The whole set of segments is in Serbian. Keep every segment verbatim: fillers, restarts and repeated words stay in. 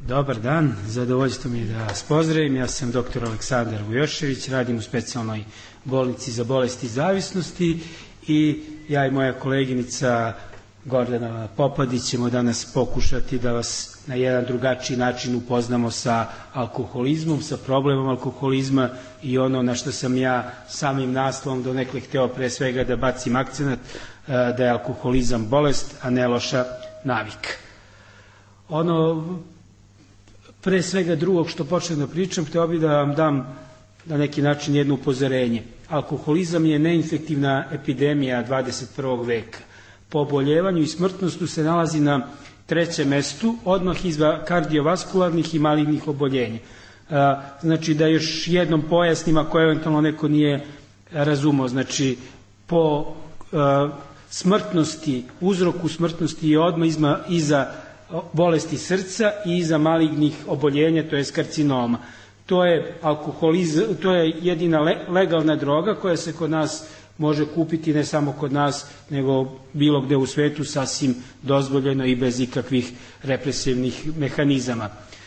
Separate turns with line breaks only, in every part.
Dobar dan, zadovoljstvo mi je da vas pozdravim. Ja sam doktor Aleksandar Vujošević, radim u specijalnoj bolnici za bolesti i zavisnosti i ja i moja koleginica Gordana Popadić ćemo danas pokušati da vas na jedan drugačiji način upoznamo sa alkoholizmom, sa problemom alkoholizma i ono na što sam ja samim naslovom donekle hteo pre svega da bacim akcenat, da je alkoholizam bolest, a ne loša navika. Ono pre svega drugog što počnem da pričam, hteo bih da vam dam na neki način jedno upozorenje. Alkoholizam je neinfektivna epidemija dvadeset prvog veka. Po oboljevanju i smrtnostu se nalazi na trećem mestu, odmah iza kardiovaskularnih i malignih oboljenja. Znači da još jednom pojasnim ako eventualno neko nije razumeo. Znači po smrtnosti, uzroku smrtnosti je odmah iza bolesti srca i iza malignih oboljenja, to je karcinoma. To je alkoholizam, to je jedina legalna droga koja se kod nas može kupiti, ne samo kod nas, nego bilo gde u svetu, sasvim dozvoljeno i bez ikakvih represivnih mehanizama.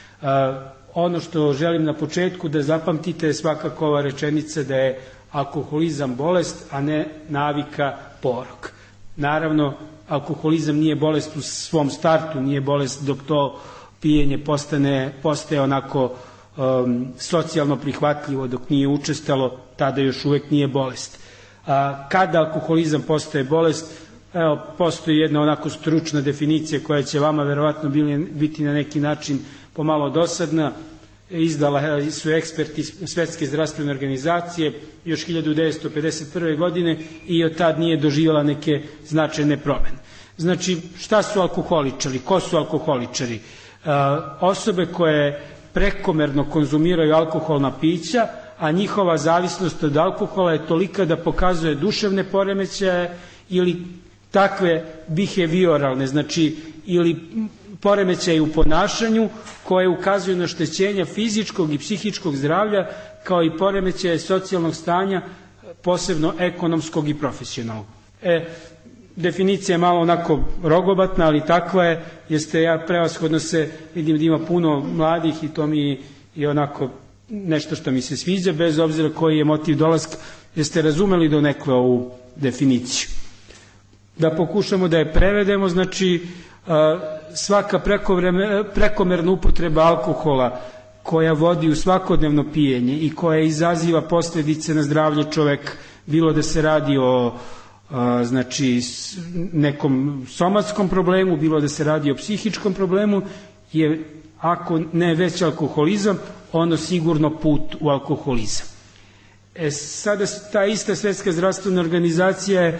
Ono što želim na početku da zapamtite je svakako ova rečenica da je alkoholizam bolest, a ne navika porok. Naravno, alkoholizam nije bolest u svom startu, nije bolest dok to pijenje postane, postaje onako um, socijalno prihvatljivo, dok nije učestalo, tada još uvek nije bolest. A, kada alkoholizam postaje bolest, evo, postoji jedna onako stručna definicija koja će vama verovatno biti na neki način pomalo dosadna. Izdala su eksperti Svetske zdravstvene organizacije još hiljadu devetsto pedeset prve. godine i od tad nije doživjela neke značajne promene. Znači, šta su alkoholičari? Ko su alkoholičari? E, osobe koje prekomerno konzumiraju alkoholna pića, a njihova zavisnost od alkohola je tolika da pokazuje duševne poremećaje ili takve behavioralne, znači ili poremećaje u ponašanju koje ukazuju na oštećenja fizičkog i psihičkog zdravlja, kao i poremećaje socijalnog stanja, posebno ekonomskog i profesionalnog. E, definicija je malo onako rogobatna, ali takva je, jeste ja prevashodno se vidim da ima puno mladih i to mi je onako nešto što mi se sviđa, bez obzira koji je motiv dolaska, jeste razumeli donekle ovu definiciju. Da pokušamo da je prevedemo, znači svaka prekomerna upotreba alkohola koja vodi u svakodnevno pijenje i koja izaziva posljedice na zdravlje čoveka, bilo da se radi o znači nekom somatskom problemu, bilo da se radi o psihičkom problemu, je ako ne već alkoholizam, ono sigurno put u alkoholizam. E, sada ta ista Svetska zdravstvena organizacija je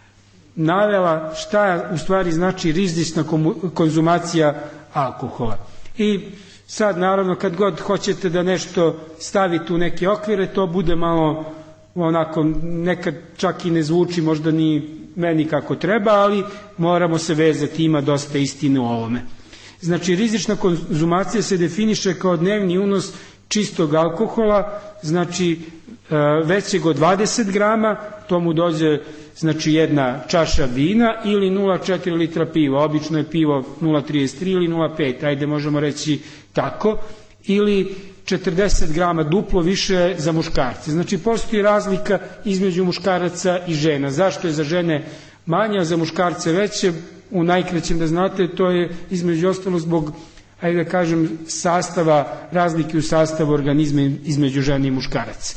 navela šta u stvari znači rizična konzumacija alkohola. I sad naravno kad god hoćete da nešto stavite u neke okvire, to bude malo onako, nekad čak i ne zvuči možda ni meni kako treba, ali moramo se vezati, ima dosta istine u ovome. Znači, rizična konzumacija se definiše kao dnevni unos čistog alkohola, znači većeg od dvadeset grama, to mu dođe znači jedna čaša vina ili nula zarez četiri litra piva, obično je pivo nula zarez trideset tri ili nula zarez pet, ajde možemo reći tako, ili četrdeset grama, duplo više za muškarce. Znači, postoji razlika između muškaraca i žena. Zašto je za žene manja, za muškarce veće? U najkraćem da znate, to je između ostalo zbog, ajde da kažem, sastava, razlike u sastavu organizma između žene i muškaraca.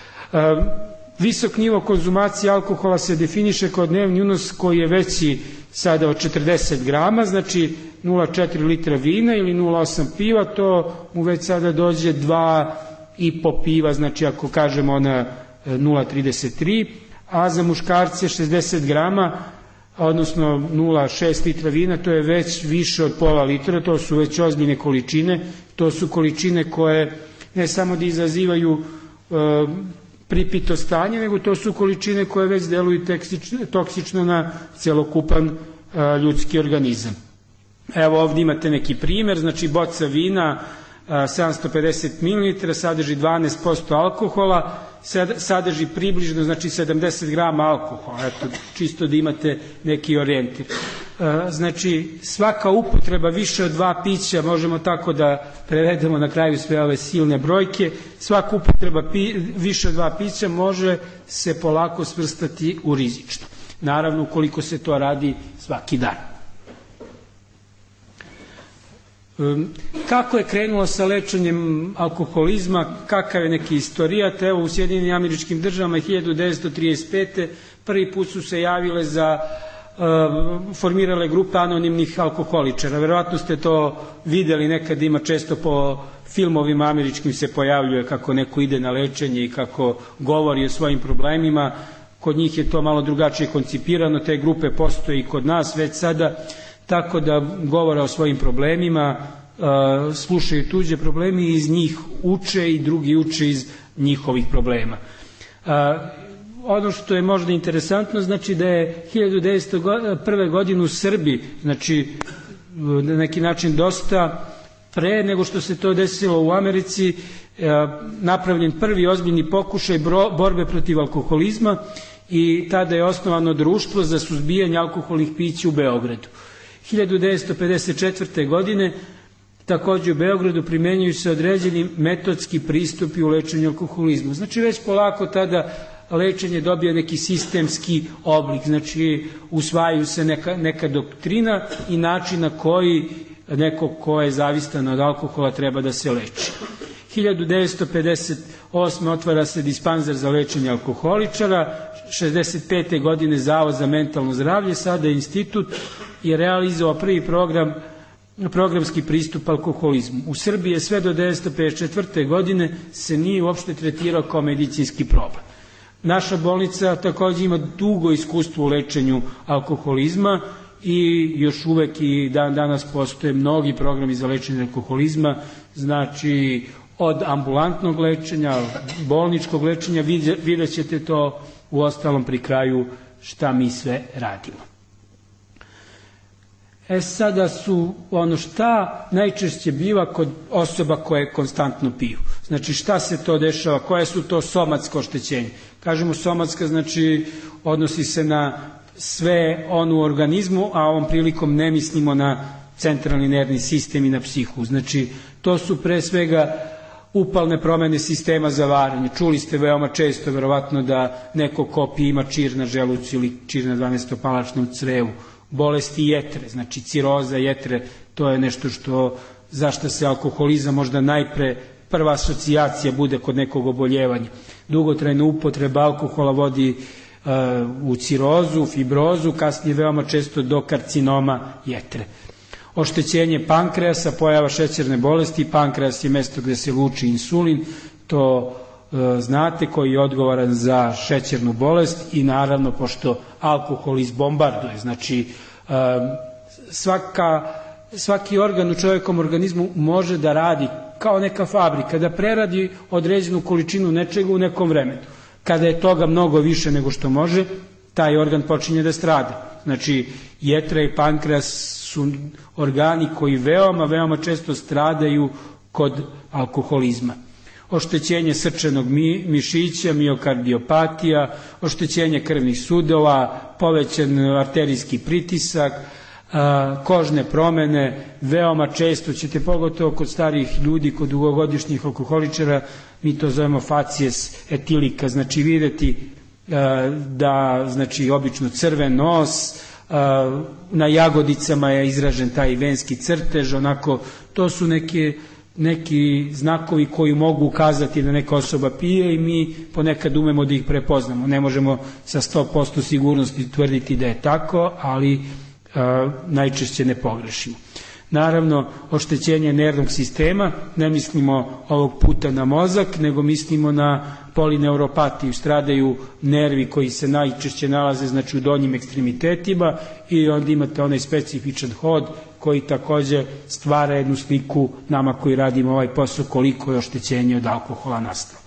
Visok nivo konzumacije alkohola se definiše kao dnevni unos koji je veći sada od četrdeset grama, znači nula zarez četiri litra vina ili nula zarez osam piva, to mu već sada dođe dva i po piva, znači ako kažemo ona nula zarez trideset tri, a za muškarce šezdeset grama, odnosno nula zarez šest litra vina, to je već više od pola litra, to su već ozbiljne količine, to su količine koje ne samo da izazivaju e, pripito stanje, nego to su količine koje već deluju toksično na celokupan a, ljudski organizam. Evo ovdje imate neki primjer, znači boca vina a, sedamsto pedeset mililitara sadrži dvanaest posto alkohola, sadrži približno znači sedamdeset grama alkohola, eto, čisto da imate neki orijentir. Znači, svaka upotreba više od dva pića, možemo tako da prevedemo na kraju sve ove silne brojke, svaka upotreba pi, više od dva pića može se polako svrstati u rizično. Naravno, ukoliko se to radi svaki dan. Kako je krenulo sa lečenjem alkoholizma, kakav je neki istorijat? Evo, u Sjedinjenim Američkim Državama hiljadu devetsto trideset pete prvi put su se javile za formirale grupe anonimnih alkoholičara. Verovatno ste to videli, nekad ima često po filmovima američkim se pojavljuje kako neko ide na lečenje i kako govori o svojim problemima. Kod njih je to malo drugačije koncipirano, te grupe postoje i kod nas već sada, tako da govore o svojim problemima, slušaju tuđe probleme i iz njih uče i drugi uče iz njihovih problema. Ono što je možda interesantno, znači da je hiljadu devetsto prve. godine u Srbiji, znači na neki način dosta pre nego što se to desilo u Americi, napravljen prvi ozbiljni pokušaj borbe protiv alkoholizma i tada je osnovano društvo za suzbijanje alkoholnih pića u Beogradu. hiljadu devetsto pedeset četvrte. godine takođe u Beogradu primenjuju se određeni metodski pristupi u lečenju alkoholizma. Znači već polako tada lečenje dobije neki sistemski oblik, znači usvajaju se neka, neka doktrina i način na koji neko ko je zavistan od alkohola treba da se leči. hiljadu devetsto pedeset osme. otvara se dispanzer za lečenje alkoholičara, šezdeset pete. godine Zavod za mentalno zdravlje, sada institut je realizovao prvi program programski pristup alkoholizmu. U Srbiji je sve do devetsto pedeset četvrte. godine se nije uopšte tretirao kao medicinski problem. Naša bolnica takođe ima dugo iskustvo u lečenju alkoholizma i još uvek i dan danas postoje mnogi programi za lečenje alkoholizma, znači od ambulantnog lečenja, bolničkog lečenja, vidjet ćete to u ostalom pri kraju šta mi sve radimo. E sada su ono šta najčešće biva kod osoba koje konstantno piju. Znači šta se to dešava, koje su to somatsko oštećenje. Kažemo somatska, znači odnosi se na sve ono u organizmu, a ovom prilikom ne mislimo na centralni nervni sistem i na psihu. Znači to su pre svega upalne promene sistema za varenje. Čuli ste veoma često verovatno da neko ko pije ima čir na želucu ili čir na dvanaestopalačnom crevu. Bolesti jetre, znači ciroza jetre, to je nešto što, zašto se alkoholizam možda najpre prva asocijacija bude kod nekog oboljevanja. Dugotrajna upotreba alkohola vodi uh, u cirozu, fibrozu, kasnije veoma često do karcinoma jetre. Oštećenje pankreasa, pojava šećerne bolesti, pankreas je mesto gde se luči insulin, to uh, znate, koji je odgovoran za šećernu bolest i naravno pošto alkohol izbombarduje, znači uh, svaka, svaki organ u čovjekom organizmu može da radi kao neka fabrika, da preradi određenu količinu nečega u nekom vremenu. Kada je toga mnogo više nego što može, taj organ počinje da strada. Znači, jetra i pankreas su organi koji veoma, veoma često stradaju kod alkoholizma. Oštećenje srčanog mi, mišića, miokardiopatija, oštećenje krvnih sudova, povećan arterijski pritisak, a, kožne promene, veoma često ćete, pogotovo kod starijih ljudi, kod dugogodišnjih alkoholičara, mi to zovemo facies etilika, znači videti a, da, znači, obično crven nos, a, na jagodicama je izražen taj venski crtež, onako, to su neke neki znakovi koji mogu ukazati da neka osoba pije i mi ponekad umemo da ih prepoznamo. Ne možemo sa sto posto sigurnosti tvrditi da je tako, ali a, najčešće ne pogrešimo. Naravno, oštećenje nervnog sistema, ne mislimo ovog puta na mozak, nego mislimo na polineuropatiju. Stradaju nervi koji se najčešće nalaze, znači, u donjim ekstremitetima i onda imate onaj specifičan hod koji takođe stvara jednu sliku nama koji radimo ovaj posao koliko je oštećenje od alkohola nastalo.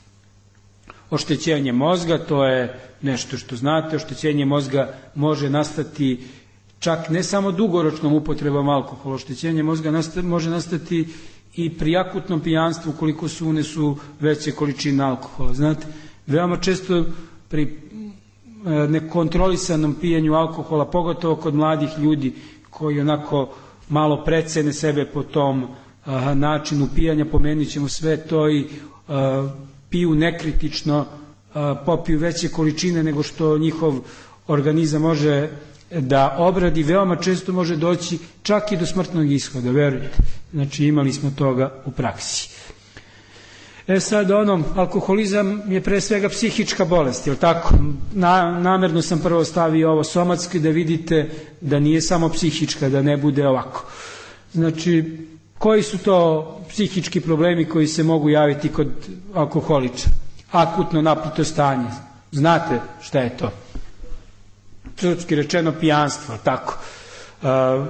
Oštećenje mozga, to je nešto što znate, oštećenje mozga može nastati čak ne samo dugoročnom upotrebom alkohola, oštećenje mozga nasta, može nastati i pri akutnom pijanstvu ukoliko se unesu veće količine alkohola. Znate, veoma često pri nekontrolisanom pijenju alkohola, pogotovo kod mladih ljudi koji onako malo precene sebe po tom a, načinu pijanja, pomenut ćemo sve to, i a, piju nekritično, a, popiju veće količine nego što njihov organizam može da obradi, veoma često može doći čak i do smrtnog ishoda, verujte. Znači imali smo toga u praksi. E sad ono, alkoholizam je pre svega psihička bolest, jel tako? Na, namerno sam prvo stavio ovo somatski da vidite da nije samo psihička, da ne bude ovako. Znači, koji su to psihički problemi koji se mogu javiti kod alkoholiča? Akutno napito stanje. Znate šta je to? Srpski rečeno pijanstvo, tako. Uh,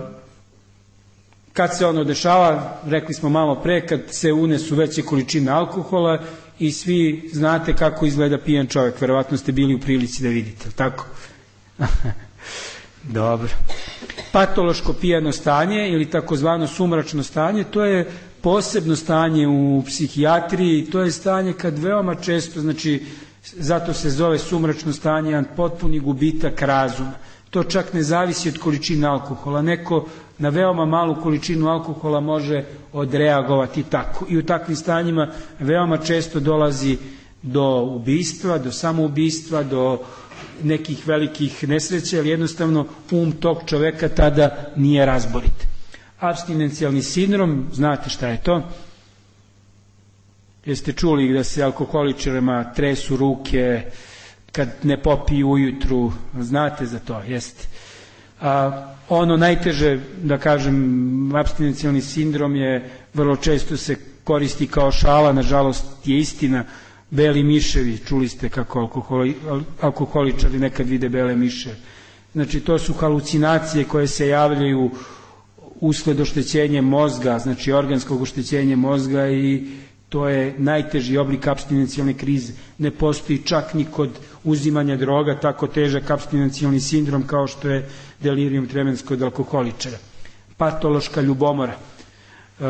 kad se ono dešava, rekli smo malo pre, kad se unesu veće količine alkohola i svi znate kako izgleda pijan čovjek, verovatno ste bili u prilici da vidite, tako? Dobro. Patološko pijano stanje ili takozvano sumračno stanje, to je posebno stanje u psihijatriji, to je stanje kad veoma često, znači zato se zove sumračno stanje, jedan potpuni gubitak razuma. To čak ne zavisi od količine alkohola. Neko na veoma malu količinu alkohola može odreagovati tako. I u takvim stanjima veoma često dolazi do ubistva, do samoubistva, do nekih velikih nesreća, ali jednostavno um tog čoveka tada nije razborit. Apstinencijalni sindrom, znate šta je to? Jeste čuli da se alkoholičarima tresu ruke kad ne popiju ujutru, znate za to, jeste. A, ono najteže, da kažem, apstinencijalni sindrom je, vrlo često se koristi kao šala, nažalost je istina, beli miševi, čuli ste kako alkoholi, alkoholičari nekad vide bele miše. Znači to su halucinacije koje se javljaju usled oštećenja mozga, znači organskog oštećenja mozga, i to je najteži oblik apstinencijalne krize. Ne postoji čak ni kod uzimanja droga tako težak apstinencijalni sindrom kao što je delirium tremens kod alkoholičara. Patološka ljubomora. E,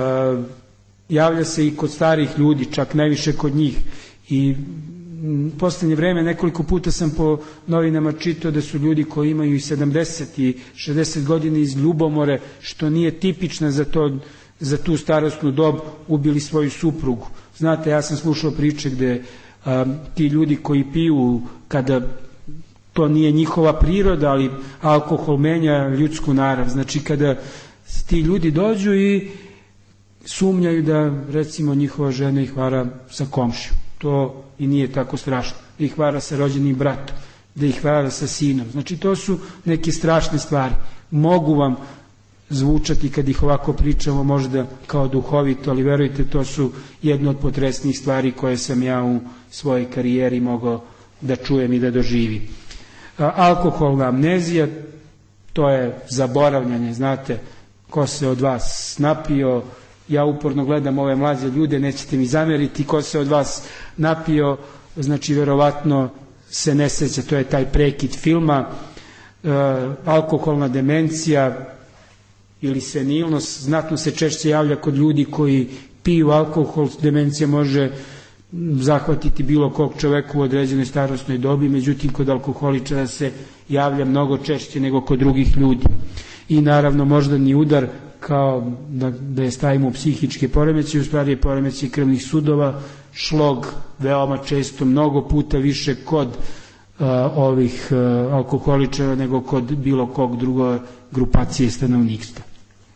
javlja se i kod starih ljudi, čak najviše kod njih. I u poslednje vreme nekoliko puta sam po novinama čitao da su ljudi koji imaju i sedamdeset i šezdeset godina iz ljubomore, što nije tipična za to, za tu starosnu dob, ubili svoju suprugu. Znate, ja sam slušao priče gde a, ti ljudi koji piju, kada to nije njihova priroda, ali alkohol menja ljudsku narav. Znači, kada ti ljudi dođu i sumnjaju da, recimo, njihova žena ih vara sa komšijom. To i nije tako strašno. Da ih vara sa rođenim bratom, da ih vara sa sinom. Znači, to su neke strašne stvari. Mogu vam zvučati kad ih ovako pričamo možda kao duhovito, ali verujte, to su jedno od potresnijih stvari koje sam ja u svojoj karijeri mogao da čujem i da doživim. Alkoholna amnezija, to je zaboravljanje, znate, ko se od vas napio, ja uporno gledam ove mlađe ljude, nećete mi zameriti, ko se od vas napio, znači verovatno se ne seća, to je taj prekid filma, e, alkoholna demencija ili senilnost, znatno se češće javlja kod ljudi koji piju alkohol. Demencija može zahvatiti bilo kog čoveka u određenoj starosnoj dobi, međutim kod alkoholičara se javlja mnogo češće nego kod drugih ljudi. I naravno moždani udar, kao da, da je stavimo psihičke poremeće, u stvari je poremeće krvnih sudova, šlog veoma često, mnogo puta više kod uh, ovih uh, alkoholičara nego kod bilo kog drugo grupacije stanovništva.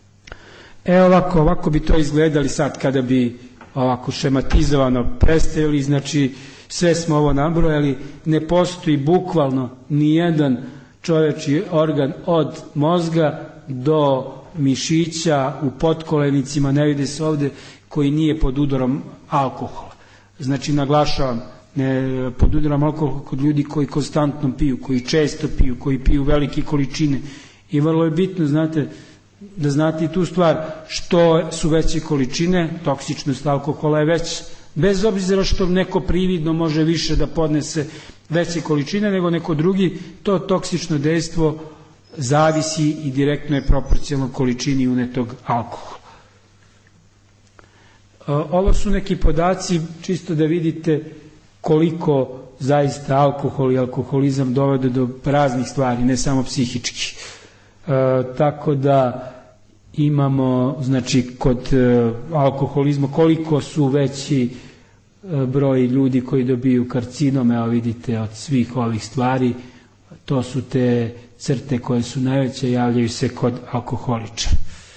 E ovako, ovako bi to izgledali sad kada bi ovako šematizovano predstavili, znači sve smo ovo nabrojali, ne postoji bukvalno ni jedan čovječji organ od mozga do mišića u potkolenicima, ne vide se ovde, koji nije pod udarom alkohola. Znači, naglašavam, ne pod udarom alkohola kod ljudi koji konstantno piju, koji često piju, koji piju velike količine. I vrlo je bitno, znate, da znate i tu stvar, što su veće količine, toksičnost alkohola je već, bez obzira što neko prividno može više da podnese veće količine nego neko drugi, to toksično dejstvo zavisi i direktno je proporcionalno količini unetog alkohola. Ovo su neki podaci, čisto da vidite koliko zaista alkohol i alkoholizam dovode do raznih stvari, ne samo psihički. E, tako da imamo, znači, kod e, alkoholizma koliko su veći e, broj ljudi koji dobiju karcinome, evo vidite, od svih ovih stvari, to su te crte koje su najveće, javljaju se kod alkoholičara.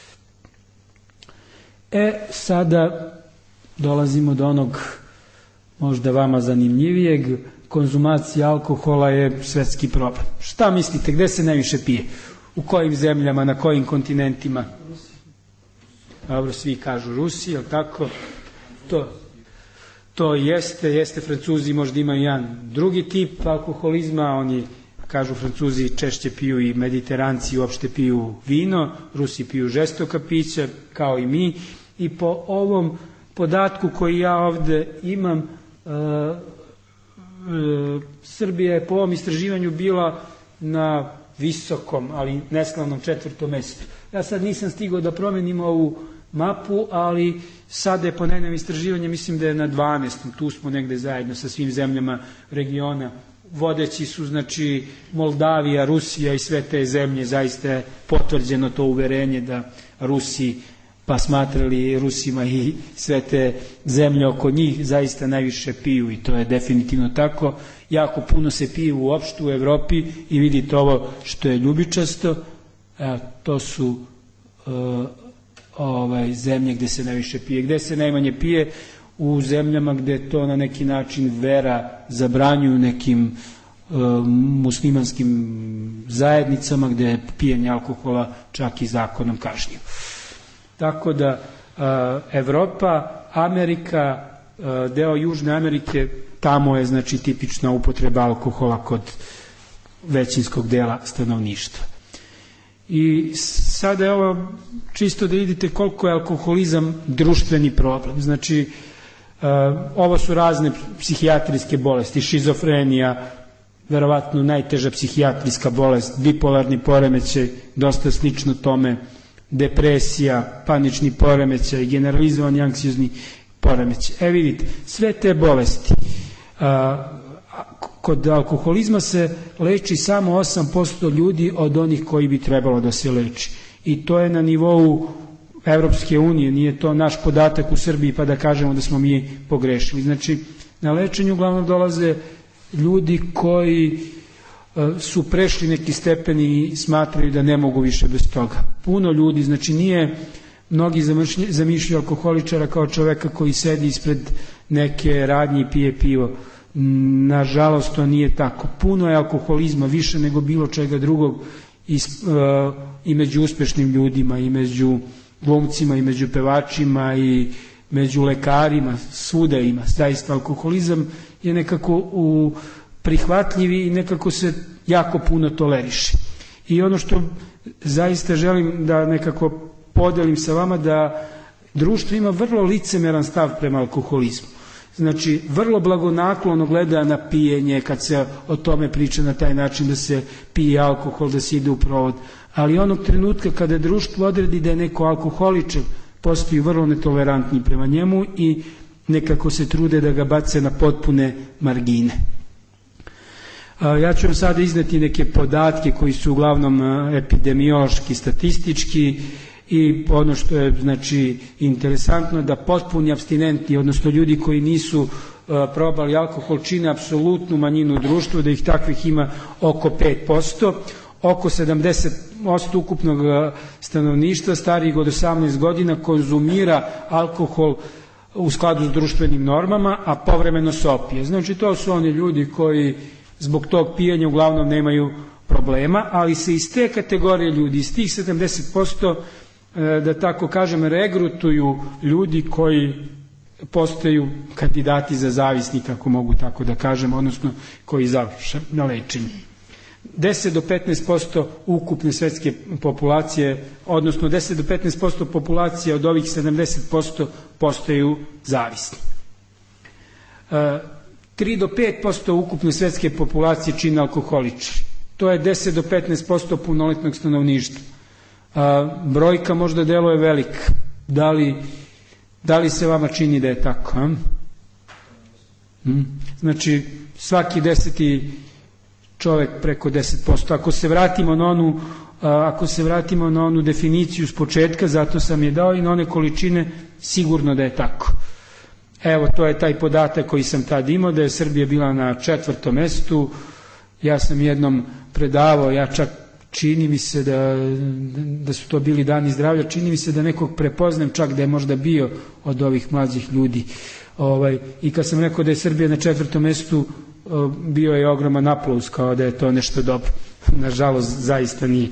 E, sada dolazimo do onog možda vama zanimljivijeg. Konzumacija alkohola je svetski problem. Šta mislite, gde se najviše pije? U kojim zemljama, na kojim kontinentima? Dobro, svi kažu Rusiji, ali tako? To, to jeste, jeste, Francuzi možda imaju jedan drugi tip alkoholizma, oni, kažu Francuzi, češće piju i Mediteranci uopšte piju vino, Rusi piju žestoka pića, kao i mi, i po ovom podatku koji ja ovde imam, uh, uh, Srbija je po ovom istraživanju bila na visokom, ali neslavnom četvrtom mestu. Ja sad nisam stigao da promenim ovu mapu, ali sada je po najnovim istraživanju, mislim da je na dvanaestom, tu smo negde zajedno sa svim zemljama regiona. Vodeći su, znači, Moldavija, Rusija i sve te zemlje, zaista je potvrđeno to uverenje da Rusi, pa smatrali Rusima i sve te zemlje oko njih, zaista najviše piju, i to je definitivno tako. Jako puno se pije uopšte u Evropi i vidite ovo što je ljubičasto, e, to su e, ovaj, zemlje gde se najviše pije. Gde se najmanje pije? U zemljama gde to na neki način vera zabranjuju, nekim e, muslimanskim zajednicama gde je pijenje alkohola čak i zakonom kažnjivo. Tako da e, Evropa, Amerika, e, deo Južne Amerike, tamo je, znači, tipična upotreba alkohola kod većinskog dela stanovništva. I sada je ovo čisto da vidite koliko je alkoholizam društveni problem. Znači, Uh, ovo su razne psihijatrijske bolesti, šizofrenija, verovatno najteža psihijatrijska bolest, bipolarni poremećaj, dosta slično tome, depresija, panični poremećaj, generalizovani anksiozni poremećaj. E vidite, sve te bolesti, uh, kod alkoholizma se leči samo osam posto ljudi od onih koji bi trebalo da se leči. I to je na nivou Evropske unije, nije to naš podatak u Srbiji pa da kažemo da smo mi pogrešili. Znači, na lečenju uglavnom dolaze ljudi koji su prešli neki stepen i smatraju da ne mogu više bez toga. Puno ljudi, znači nije mnogi zamišljaju alkoholičara kao čoveka koji sedi ispred neke radnje i pije pivo. Nažalost, to nije tako. Puno je alkoholizma, više nego bilo čega drugog, i, uh, i među uspešnim ljudima, i među glumcima, i među pevačima, i među lekarima, svuda ima. Zaista, alkoholizam je nekako u prihvatljivi i nekako se jako puno toleriše. I ono što zaista želim da nekako podelim sa vama, da društvo ima vrlo licemeran stav prema alkoholizmu. Znači, vrlo blagonaklono gleda na pijenje kad se o tome priča na taj način da se pije alkohol, da se ide u provod. Ali onog trenutka kada društvo odredi da je neko alkoholičan, postaju vrlo netolerantni prema njemu i nekako se trude da ga bace na potpune margine. Ja ću vam sada izneti neke podatke koji su uglavnom epidemiološki, statistički, i ono što je, znači, interesantno, da potpuni apstinenti, odnosno ljudi koji nisu uh, probali alkohol, čine apsolutnu manjinu u društvu, da ih takvih ima oko pet posto, oko sedamdeset posto ukupnog stanovništva starijih od osamnaest godina konzumira alkohol u skladu s društvenim normama, a povremeno se opije. Znači, to su oni ljudi koji zbog tog pijenja uglavnom nemaju problema, ali se iz te kategorije ljudi, iz tih sedamdeset posto, da tako kažem, regrutuju ljudi koji postaju kandidati za zavisnika, ako mogu tako da kažem, odnosno koji završe na lečenju. deset do petnaest posto ukupne svetske populacije, odnosno deset do petnaest posto populacije od ovih sedamdeset posto postaju zavisni. tri do pet posto ukupne svetske populacije čine alkoholičari. To je deset do petnaest posto punoletnog stanovništva. A, brojka možda deluje velika. Da li, da li se vama čini da je tako? A? Znači, svaki deseti čovek preko deset posto. Ako se vratimo na onu, ako se vratimo na onu definiciju s početka, zato sam je dao, i na one količine, sigurno da je tako. Evo, to je taj podatak koji sam tad imao, da je Srbija bila na četvrtom mestu. Ja sam jednom predavao, ja čak čini mi se da, da su to bili dani zdravlja, čini mi se da nekog prepoznam čak da je možda bio od ovih mlađih ljudi. Ovaj, I kad sam rekao da je Srbija na četvrtom mestu, bio je ogroman aplauz, kao da je to nešto dobro. Nažalost, zaista nije.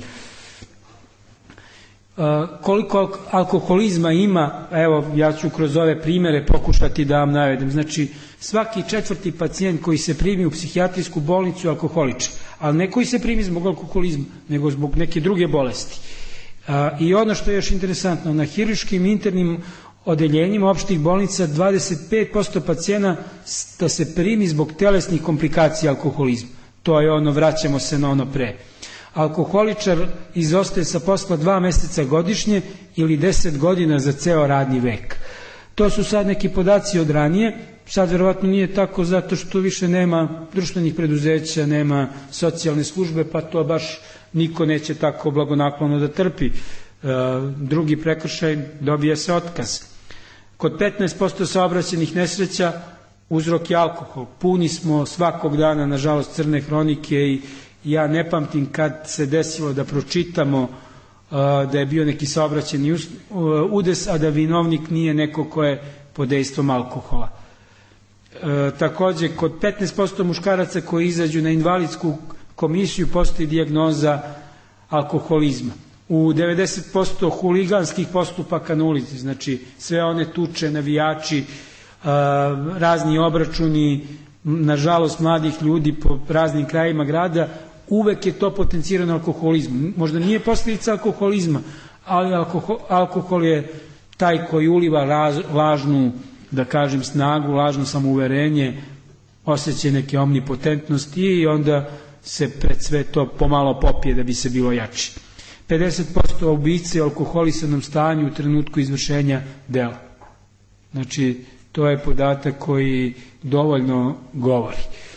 Koliko alkoholizma ima, evo, ja ću kroz ove primere pokušati da vam navedem. Znači, svaki četvrti pacijent koji se primi u psihijatrijsku bolnicu je alkoholičar, ali ne koji se primi zbog alkoholizma, nego zbog neke druge bolesti. I ono što je još interesantno, na hirurškim internim odeljenjima opštih bolnica dvadeset pet posto pacijenata se primi zbog telesnih komplikacija alkoholizma. To je ono, vraćamo se na ono pre. Alkoholičar izostaje sa posla dva meseca godišnje ili deset godina za ceo radni vek. To su sad neki podaci od ranije, sad verovatno nije tako zato što više nema društvenih preduzeća, nema socijalne službe, pa to baš niko neće tako blagonaklono da trpi. Drugi prekršaj, dobije se otkaz. Kod petnaest posto saobraćajnih nesreća uzrok je alkohol. Puni smo svakog dana, nažalost, crne hronike i ja ne pamtim kad se desilo da pročitamo uh, da je bio neki saobraćajni udes, a da vinovnik nije neko ko je pod dejstvom alkohola. Uh, takođe, kod petnaest posto muškaraca koji izađu na invalidsku komisiju postoji dijagnoza alkoholizma. U devedeset posto huliganskih postupaka na ulici, znači sve one tuče, navijači, uh, razni obračuni, nažalost mladih ljudi po raznim krajima grada, uvek je to potencirano alkoholizmom. Možda nije posljedica alkoholizma, ali alkohol, alkohol je taj koji uliva raz, lažnu, da kažem, snagu, lažno samouverenje, osjećaj neke omnipotentnosti i onda se pred sve to pomalo popije da bi se bilo jači. pedeset posto ubice u alkoholisanom stanju u trenutku izvršenja dela. Znači, to je podatak koji dovoljno govori.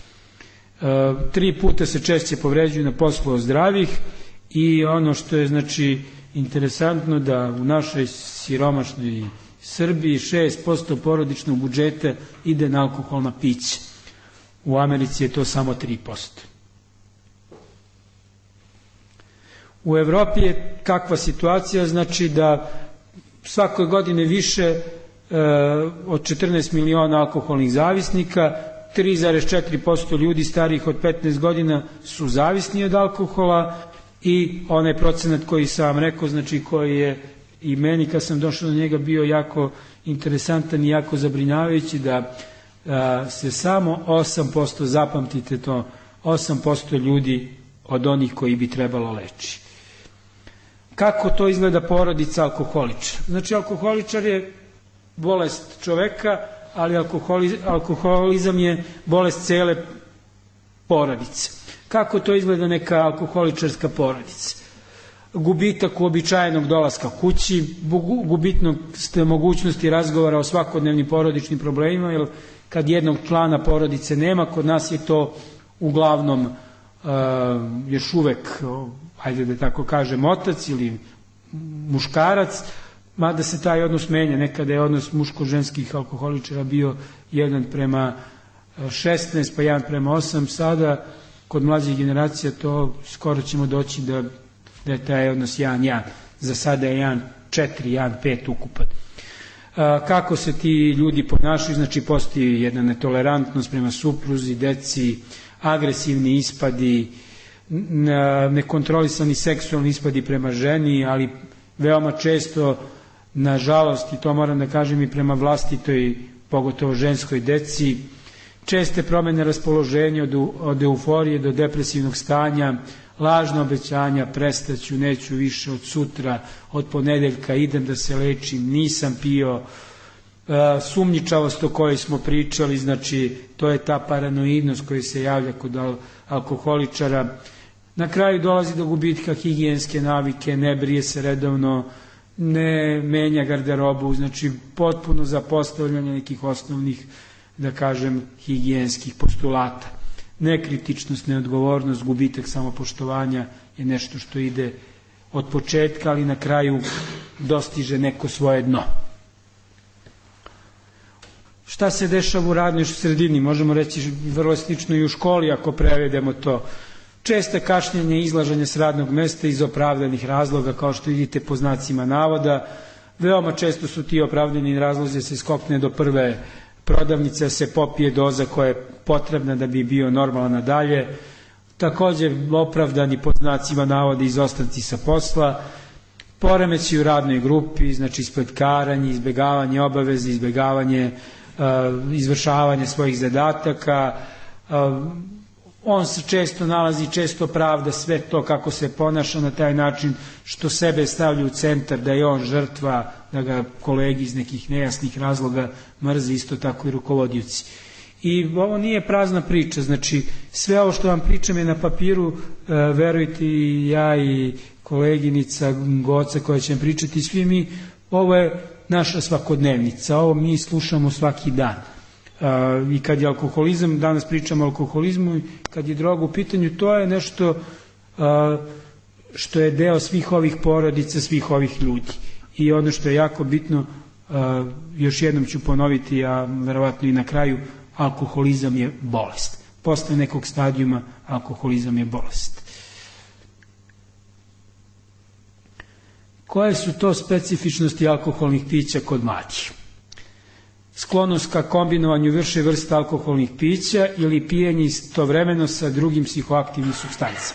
E, tri puta se češće povređuju na poslu zdravih i ono što je, znači, interesantno da u našoj siromašnoj Srbiji šest posto porodičnog budžeta ide na alkoholna pića. U Americi je to samo tri posto. U Evropi je kakva situacija, znači da svake godine više e, od četrnaest miliona alkoholnih zavisnika, tri zarez četiri posto ljudi starijih od petnaest godina su zavisni od alkohola i onaj procenat koji sam vam rekao, znači koji je i meni kad sam došao do njega bio jako interesantan i jako zabrinjavajući, da a, se samo osam posto, zapamtite to, osam posto ljudi od onih koji bi trebalo leči. Kako to izgleda porodica alkoholičar? Znači, alkoholičar je bolest čoveka, ali alkoholiz, alkoholizam je bolest cele porodice. Kako to izgleda neka alkoholičarska porodica? Gubitak uobičajenog dolaska kući, gubitnog mogućnosti razgovora o svakodnevnim porodičnim problemima, jer kad jednog člana porodice nema, kod nas je to uglavnom uh, još uvek, hajde da tako kažem, otac ili muškarac, mada se taj odnos menja. Nekada je odnos muško-ženskih alkoholičara bio jedan prema šesnaest, pa jedan prema osam, sada kod mlađih generacija to skoro ćemo doći da, da je taj odnos jedan jedan. Za sada je jedan četiri, jedan pet ukupan. Kako se ti ljudi ponašaju? Znači, postoji jedna netolerantnost prema supruzi, deci, agresivni ispadi, nekontrolisani seksualni ispadi prema ženi, ali veoma često, nažalost, i to moram da kažem, i prema vlastitoj, pogotovo ženskoj deci, česte promene raspoloženja od, od euforije do depresivnog stanja, lažna obećanja, prestaću, neću više, od sutra, od ponedeljka idem da se lečim, nisam pio, sumnjičavost o kojoj smo pričali, znači to je ta paranoidnost koja se javlja kod al alkoholičara. Na kraju dolazi do gubitka higijenske navike, ne brije se redovno, ne menja garderobu, znači potpuno zapostavljanje nekih osnovnih da kažem, higijenskih postulata. Nekritičnost, neodgovornost, gubitak samopoštovanja je nešto što ide od početka, ali na kraju dostiže neko svoje dno. Šta se dešava u radnoj sredini? Možemo reći vrlo slično i u školi ako prevedemo to. Česte kašnjenje i izlaženje s radnog mesta iz opravdanih razloga, kao što vidite po znacima navoda. Veoma često su ti opravdani razlozi se skokne do prve prodavnice, se popije doza koja je potrebna da bi bio normalan nadalje. Također opravdani pod znacima navoda izostanci sa posla, poremeći u radnoj grupi, znači spletkaranje, izbjegavanje obaveze, izbjegavanje uh, izvršavanje svojih zadataka. Uh, on se često nalazi, često pravda sve to kako se ponaša na taj način što sebe stavlja u centar, da je on žrtva, da ga kolegi iz nekih nejasnih razloga mrze, isto tako i rukovodioci. I ovo nije prazna priča, znači sve ovo što vam pričam je na papiru, e, verujte i ja i koleginica Goca koja će vam pričati, svi mi, ovo je naša svakodnevnica, ovo mi slušamo svaki dan. E, I kad je alkoholizam, danas pričamo o alkoholizmu, i kad je droga u pitanju, to je nešto e, što je deo svih ovih porodica, svih ovih ljudi. I ono što je jako bitno, e, još jednom ću ponoviti, a verovatno i na kraju, alkoholizam je bolest. Posle nekog stadijuma alkoholizam je bolest. Koje su to specifičnosti alkoholnih pića kod mladih? Sklonost ka kombinovanju više vrsta alkoholnih pića ili pijenje istovremeno sa drugim psihoaktivnim supstancama.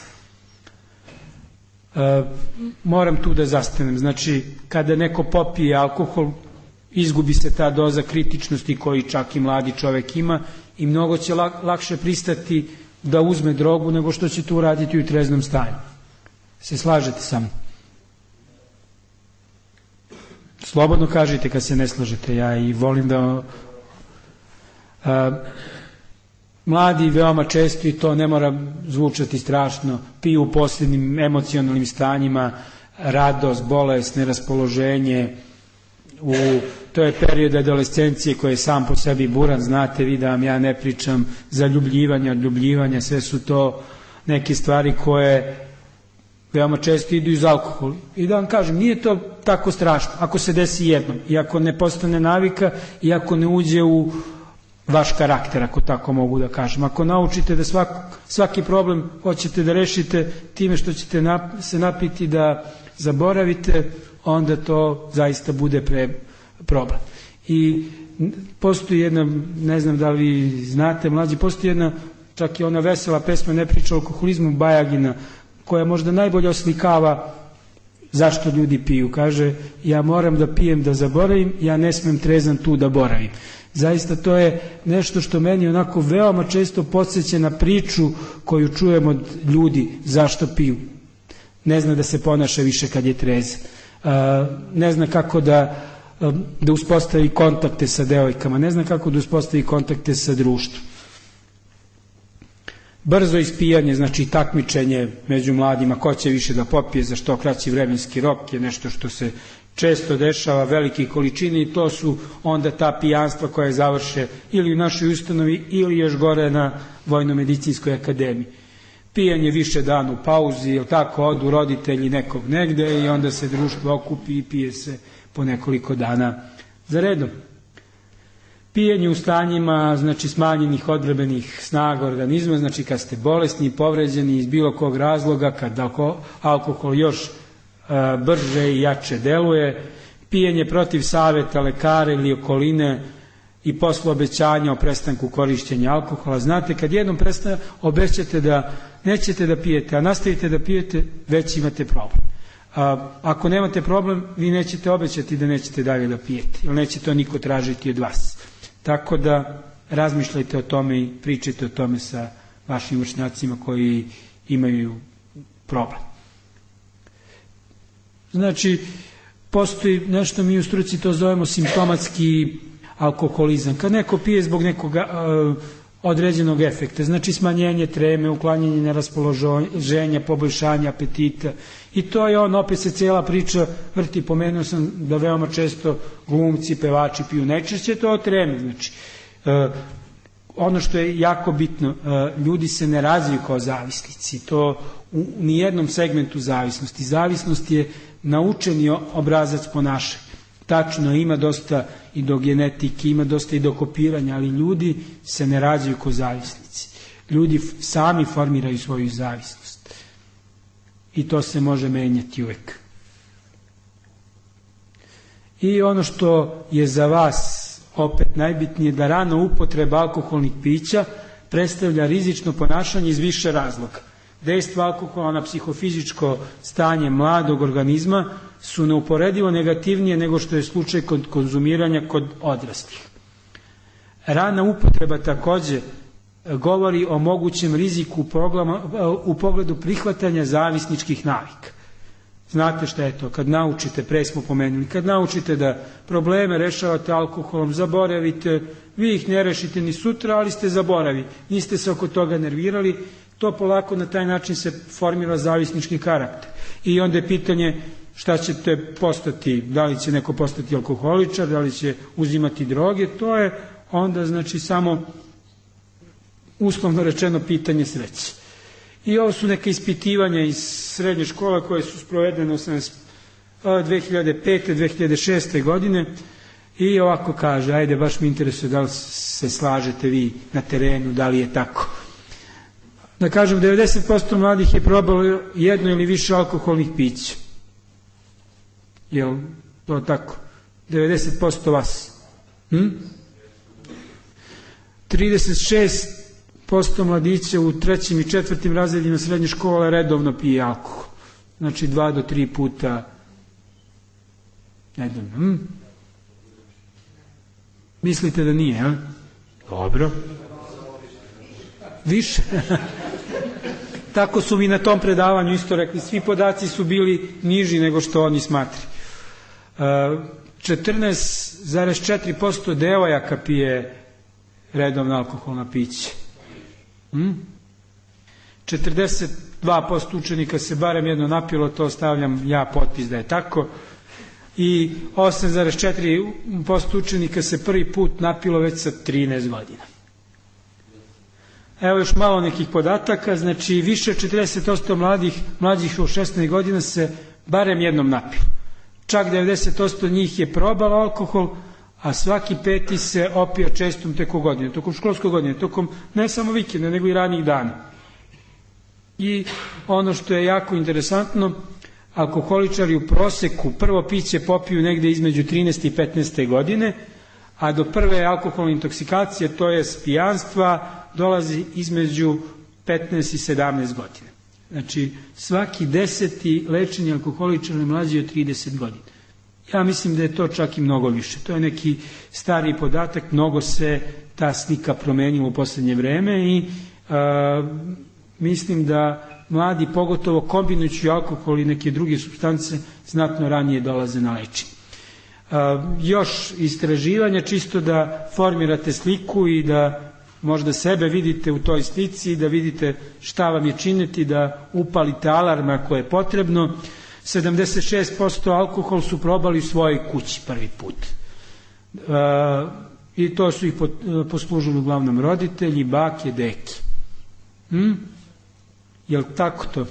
E, moram tu da zastanem. Znači, kada neko popije alkohol, izgubi se ta doza kritičnosti koju čak i mladi čovek ima i mnogo će lakše pristati da uzme drogu nego što će to uraditi u treznom stanju. Se slažete sa mnom? Slobodno kažite kad se ne slažete, ja i volim da... A, mladi veoma često, i to ne mora zvučati strašno, piju u posljednim emocionalnim stanjima, radost, bolest, neraspoloženje, u, to je period adolescencije koji je sam po sebi buran, znate vi da vam ja ne pričam zaljubljivanja, odljubljivanja, sve su to neke stvari koje veoma često idu iz alkohola. I da vam kažem, nije to tako strašno ako se desi jednom, i ako ne postane navika, i ako ne uđe u vaš karakter, ako tako mogu da kažem. Ako naučite da svak, svaki problem hoćete da rešite time što ćete nap, se napiti da zaboravite, onda to zaista bude pre problem. I postoji jedna, ne znam da li vi znate, mlađi, postoji jedna, čak i ona vesela pesma Ne priča o alkoholizmu Bajagina, koja možda najbolje oslikava zašto ljudi piju. Kaže, ja moram da pijem da zaboravim, ja ne smem trezan tu da boravim. Zaista to je nešto što meni onako veoma često podsjeća na priču koju čujem od ljudi zašto piju. Ne zna da se ponaša više kad je trezan. Ne zna kako da, da uspostavi kontakte sa devojkama, ne zna kako da uspostavi kontakte sa društvom. Brzo ispijanje, znači takmičenje među mladima, ko će više da popije za što kraći vremenski rok, je nešto što se često dešava, velike količine, i to su onda ta pijanstva koja završe ili u našoj ustanovi ili još gore na Vojno-medicinskoj akademiji. Pijanje više dan u pauzi, ili tako, odu roditelji nekog negde i onda se društvo okupi i pije se po nekoliko dana za redom. Pijenje u stanjima, znači, smanjenih odbrambenih snaga organizma, znači kad ste bolesni, povređeni iz bilo kog razloga, kad alkohol još e, brže i jače deluje, pijenje protiv saveta lekara ili okoline i posle obećanja o prestanku korišćenja alkohola. Znate, kad jednom prestane, obećate da nećete da pijete, a nastavite da pijete, već imate problem. A, ako nemate problem, vi nećete obećati da nećete dalje da pijete, jer neće to niko tražiti od vas. Tako da razmišljajte o tome i pričajte o tome sa vašim vršnjacima koji imaju problem. Znači, postoji nešto, mi u struci to zovemo simptomatski alkoholizam. Kad neko pije zbog nekog uh, određenog efekta, znači smanjenje treme, uklanjanje neraspoloženja, poboljšanje apetita, i to je on, opet se cijela priča vrti. Pomenuo sam da veoma često glumci, pevači piju, najčešće to od treme, znači Ono što je jako bitno, ljudi se ne razviju kao zavisnici, to u nijednom segmentu zavisnosti. Zavisnost je naučeni obrazac ponašanja. Tačno, ima dosta i do genetike, ima dosta i do kopiranja, ali ljudi se ne razviju kao zavisnici. Ljudi sami formiraju svoju zavisnost. I to se može menjati uvek. I ono što je za vas opet najbitnije, da rana upotreba alkoholnih pića predstavlja rizično ponašanje iz više razloga. Dejstvo alkohola na psihofizičko stanje mladog organizma su neuporedivo negativnije nego što je slučaj kod konzumiranja kod odraslih. Rana upotreba takođe govori o mogućem riziku u pogledu prihvatanja zavisničkih navika. Znate šta je to? Kad naučite, pre smo pomenuli, kad naučite da probleme rešavate alkoholom, zaboravite, vi ih ne rešite ni sutra, ali ste zaboravi, niste se oko toga nervirali, to polako na taj način se formira zavisnički karakter. I onda je pitanje šta ćete postati, da li će neko postati alkoholičar, da li će uzimati droge, to je onda znači samo uslovno rečeno pitanje sreće. I ovo su neke ispitivanja iz srednje škole koje su sprovedene dve hiljade pete. dve hiljade šeste. godine i ovako kaže, ajde baš me interesuje da li se slažete vi na terenu, da li je tako. Da kažem, devedeset posto mladih je probalo jedno ili više alkoholnih pića. Jel to tako? devedeset posto vas. Hm? trideset šest posto mladića u trećim i četvrtim razredima srednje škole redovno pije alkohol. Znači dva do tri puta nedeljno. Hm? Mislite da nije, jel? Dobro. Više. Tako su mi na tom predavanju isto rekli. Svi podaci su bili niži nego što oni smatraju. četrnaest zarez četiri posto devojaka pije redovno alkoholna piće. Hmm? četrdeset dva posto učenika se barem jedno napilo, to stavljam ja potpis da je tako, i osam zarez četiri posto učenika se prvi put napilo već sa trinaest godina. Evo još malo nekih podataka, znači više od četrdeset posto mladih, mlađih od šesnaest godina se barem jednom napilo. Čak devedeset posto njih je probalo alkohol, a svaki peti se opio čestom tokom godine, tokom školskog godine, tokom ne samo vikenda, nego i ranih dana. I ono što je jako interesantno, alkoholičari u proseku prvo piće popiju negde između trinaeste i petnaeste godine, a do prve alkoholne intoksikacije, to je pijanstva, dolazi između petnaest i sedamnaest godina. Znači, svaki deseti lečeni alkoholičar je mlađi od trideset godina. Ja mislim da je to čak i mnogo više. To je neki stariji podatak, mnogo se ta slika promenila u poslednje vreme i a, mislim da mladi, pogotovo kombinujući alkohol i neke druge supstance, znatno ranije dolaze na lečenje. Još istraživanja, čisto da formirate sliku i da možda sebe vidite u toj slici, da vidite šta vam je činiti, da upalite alarm ako je potrebno. sedamdeset šest posto alkohol su probali u svojoj kući prvi put. I to su ih poslužili uglavnom roditelji, bake, deke. Hm? Jel tako to?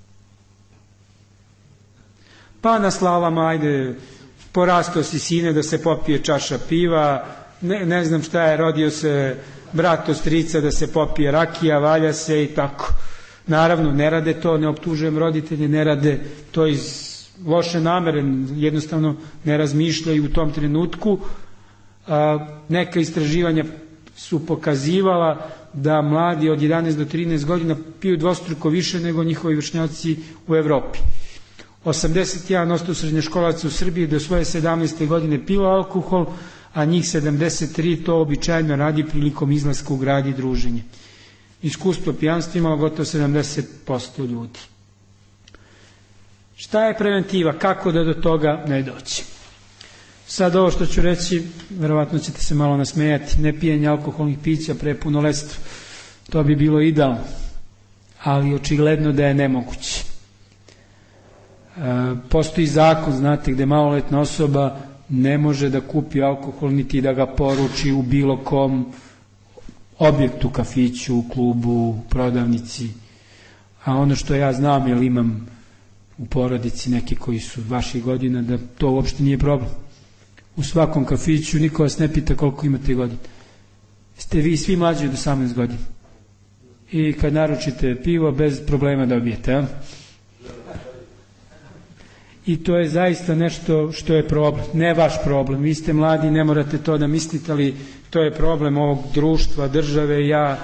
Pa na slavama, ajde, porastao si sine da se popije čaša piva, ne, ne znam šta je, rodio se brat od strica da se popije rakija, valja se i tako. Naravno, ne rade to, ne optužujem roditelje, ne rade to iz loše namere, jednostavno ne razmišljaju u tom trenutku. A, neka istraživanja su pokazivala da mladi od jedanaest do trinaest godina piju dvostruko više nego njihovi vršnjaci u Evropi. osamdeset jedan posto srednjoškolaca u Srbiji do svoje sedamnaeste godine pilo alkohol, a njih sedamdeset tri to običajno radi prilikom izlaska u grad i druženje. Iskustvo pijanstva imalo gotovo sedamdeset posto ljudi. Šta je preventiva? Kako da do toga ne doći? Sad ovo što ću reći, verovatno ćete se malo nasmejati, ne pijenje alkoholnih pića pre punoletstva. To bi bilo idealno, ali očigledno da je nemoguće. E, postoji zakon, znate, gde maloletna osoba ne može da kupi alkohol niti da ga poruči u bilo kom objektu, kafiću, klubu, prodavnici. A ono što ja znam, jer imam u porodici neki koji su vaših godina, da to uopšte nije problem. U svakom kafiću niko vas ne pita koliko imate godina. Ste vi svi mlađi od osamnaest godina. I kad naručite pivo, bez problema dobijete, a? I to je zaista nešto što je problem. Ne vaš problem. Vi ste mladi, ne morate to da mislite, ali to je problem ovog društva, države. Ja,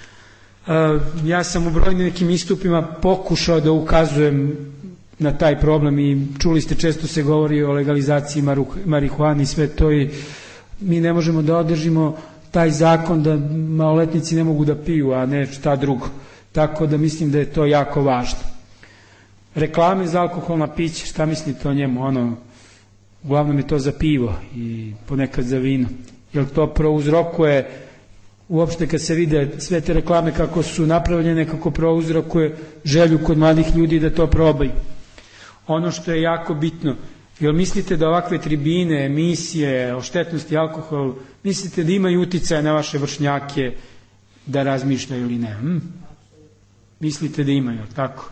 ja sam u brojnim nekim istupima pokušao da ukazujem na taj problem i čuli ste, često se govori o legalizaciji marihuane i sve to, i mi ne možemo da održimo taj zakon da maloletnici ne mogu da piju, a ne šta drugo. Tako da mislim da je to jako važno. Reklame za alkoholna pića, šta mislite o njemu? Ono, uglavnom je to za pivo i ponekad za vino. Jer to prouzrokuje, uopšte kad se vide sve te reklame kako su napravljene, kako prouzrokuje želju kod mladih ljudi da to probaju. Ono što je jako bitno, jel mislite da ovakve tribine, emisije o štetnosti alkohola, mislite da imaju uticaja na vaše vršnjake da razmišljaju ili ne? Hm? Mislite da imaju, tako?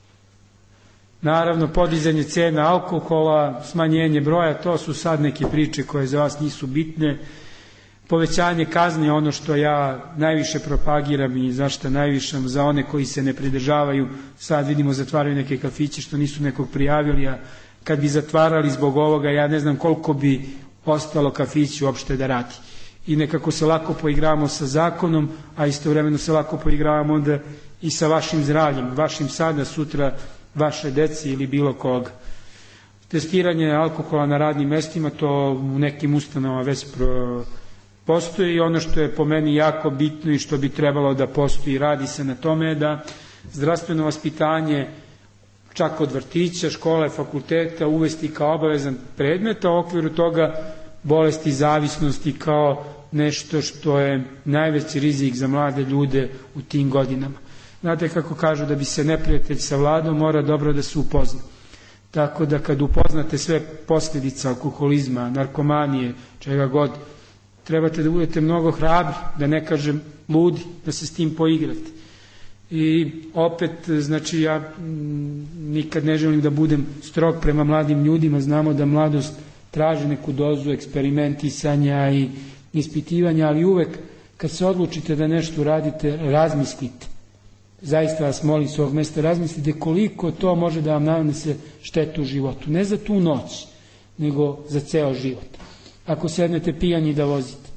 Naravno, podizanje cena alkohola, smanjenje broja, to su sad neke priče koje za vas nisu bitne. Povećanje kazne je ono što ja najviše propagiram i zašto najviše za one koji se ne pridržavaju. Sad vidimo zatvaraju neke kafiće što nisu nekog prijavili, a kad bi zatvarali zbog ovoga, ja ne znam koliko bi ostalo kafići uopšte da radi. I nekako se lako poigravamo sa zakonom, a istovremeno se lako poigravamo onda i sa vašim zdravljem, vašim sada, sutra, vaše deci ili bilo koga. Testiranje alkohola na radnim mestima, to u nekim ustanovama već pro, postoji, i ono što je po meni jako bitno i što bi trebalo da postoji, radi se na tome, da zdravstveno vaspitanje čak od vrtića, škole, fakulteta uvesti kao obavezan predmet, a u okviru toga bolesti zavisnosti kao nešto što je najveći rizik za mlade ljude u tim godinama. Znate kako kažu, da bi se neprijatelj savladao, mora dobro da se upozna. Tako da kad upoznate sve posljedice alkoholizma, narkomanije, čega god, trebate da budete mnogo hrabri, da ne kažem ludi, da se s tim poigrate. I opet, znači, ja nikad ne želim da budem strog prema mladim ljudima, znamo da mladost traži neku dozu eksperimentisanja i ispitivanja, ali uvek kad se odlučite da nešto radite, razmislite. Zaista vas molim s ovog mesta, razmislite koliko to može da vam nanese štetu u životu. Ne za tu noć, nego za ceo život. Ako sednete pijani da vozite,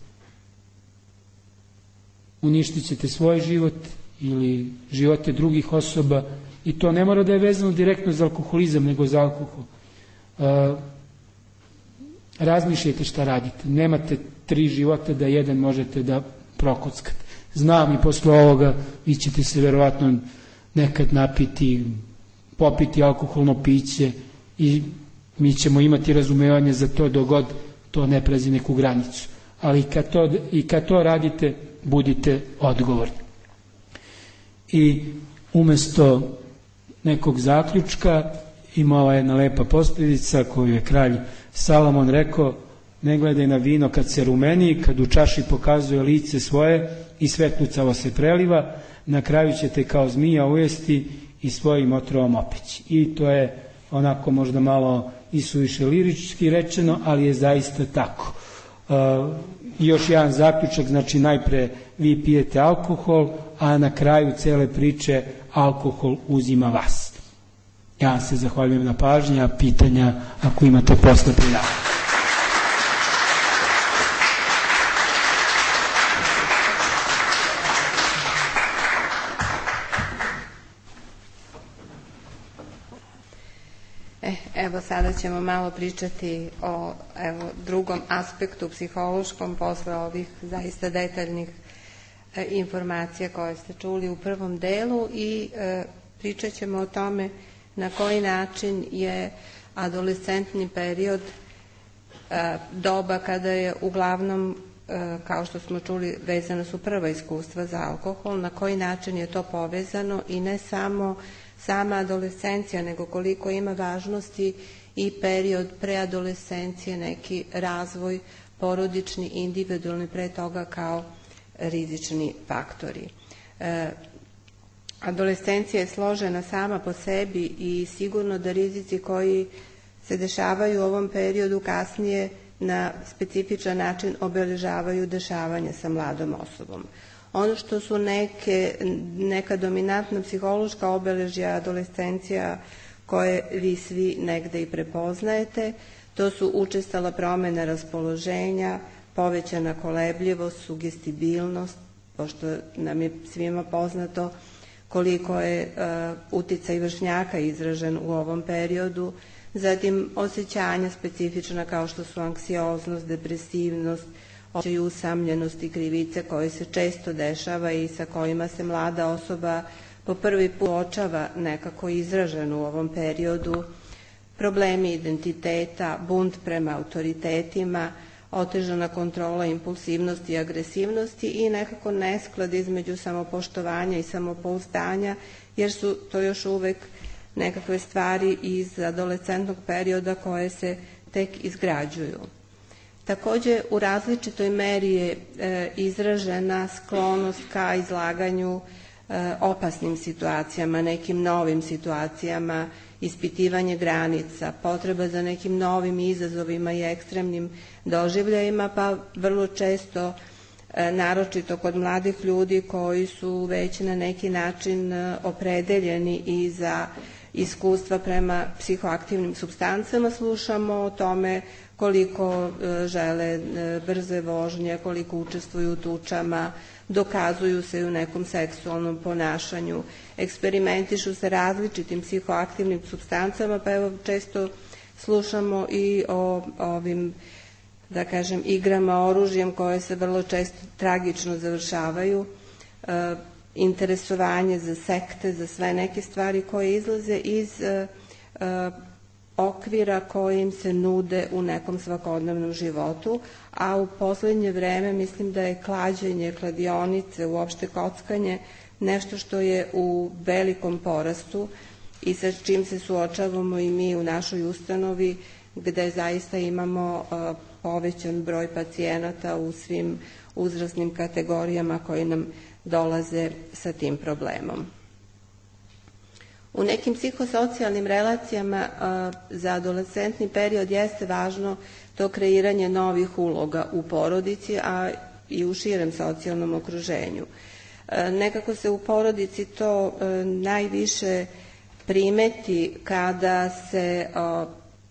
uništit ćete svoj život ili živote drugih osoba, i to ne mora da je vezano direktno za alkoholizam, nego za alkohol. E, razmišljajte šta radite. Nemate tri života da jedan možete da prokockate. Znam, i posle ovoga vi ćete se verovatno nekad napiti, popiti alkoholno piće, i mi ćemo imati razumevanje za to dok god to ne prezi neku granicu. Ali kad to, i kad to radite, budite odgovorni. I umesto nekog zaključka ima ova jedna lepa poslovica koju je kralj Salomon rekao: ne gledaj na vino kad se rumeni, kad u čaši pokazuje lice svoje i svetlucavo se preliva, na kraju ćete kao zmija ujesti i svojim otrovom opeći. I to je onako možda malo isuviše lirički rečeno, ali je zaista tako. Uh, još jedan zaključak, znači najpre vi pijete alkohol, a na kraju cele priče alkohol uzima vas. Ja se zahvaljujem na pažnji, a pitanja ako imate posle prijavljati.
Evo, sada ćemo malo pričati o evo, drugom aspektu psihološkom posle ovih zaista detaljnih e, informacija koje ste čuli u prvom delu, i e, pričat ćemo o tome na koji način je adolescentni period e, doba kada je uglavnom, e, kao što smo čuli, vezano su prva iskustva za alkohol, na koji način je to povezano, i ne samo sama adolescencija, nego koliko ima važnosti i period preadolescencije, neki razvoj porodični, individualni, pre toga kao rizični faktori. E, adolescencija je složena sama po sebi i sigurno da rizici koji se dešavaju u ovom periodu kasnije na specifičan način obeležavaju dešavanja sa mladom osobom. Ono što su neke, neka dominantna psihološka obeležja adolescencija koje vi svi negde i prepoznajete, to su učestala promena raspoloženja, povećana kolebljivost, sugestibilnost, pošto nam je svima poznato koliko je uh, uticaj vršnjaka izražen u ovom periodu, zatim osjećanja specifična kao što su anksioznost, depresivnost, osjećaj usamljenosti i krivice koje se često dešava i sa kojima se mlada osoba po prvi put suočava nekako izražen u ovom periodu, problemi identiteta, bunt prema autoritetima, otežana kontrola impulsivnosti i agresivnosti i nekako nesklad između samopoštovanja i samopouzdanja, jer su to još uvek nekakve stvari iz adolescentnog perioda koje se tek izgrađuju. Takođe, u različitoj meri je e, izražena sklonost ka izlaganju e, opasnim situacijama, nekim novim situacijama, ispitivanje granica, potreba za nekim novim izazovima i ekstremnim doživljajima, pa vrlo često, e, naročito kod mladih ljudi koji su već na neki način e, opredeljeni i za iskustva prema psihoaktivnim supstancama, slušamo o tome koliko e, žele e, brze vožnje, koliko učestvuju u tučama, dokazuju se u nekom seksualnom ponašanju, eksperimentišu sa različitim psihoaktivnim supstancama, pa evo često slušamo i o ovim, da kažem, igrama oružjem koje se vrlo često tragično završavaju, e, interesovanje za sekte, za sve neke stvari koje izlaze iz e, e, okvira koje im se nude u nekom svakodnevnom životu, a u poslednje vreme mislim da je klađenje, kladionice, uopšte kockanje nešto što je u velikom porastu i sa čim se suočavamo i mi u našoj ustanovi, gde zaista imamo uh, povećan broj pacijenata u svim uzrasnim kategorijama koji nam dolaze sa tim problemom. U nekim psihosocijalnim relacijama uh, za adolescentni period jeste važno to kreiranje novih uloga u porodici, a i u širem socijalnom okruženju. Uh, nekako se u porodici to uh, najviše primeti kada se uh,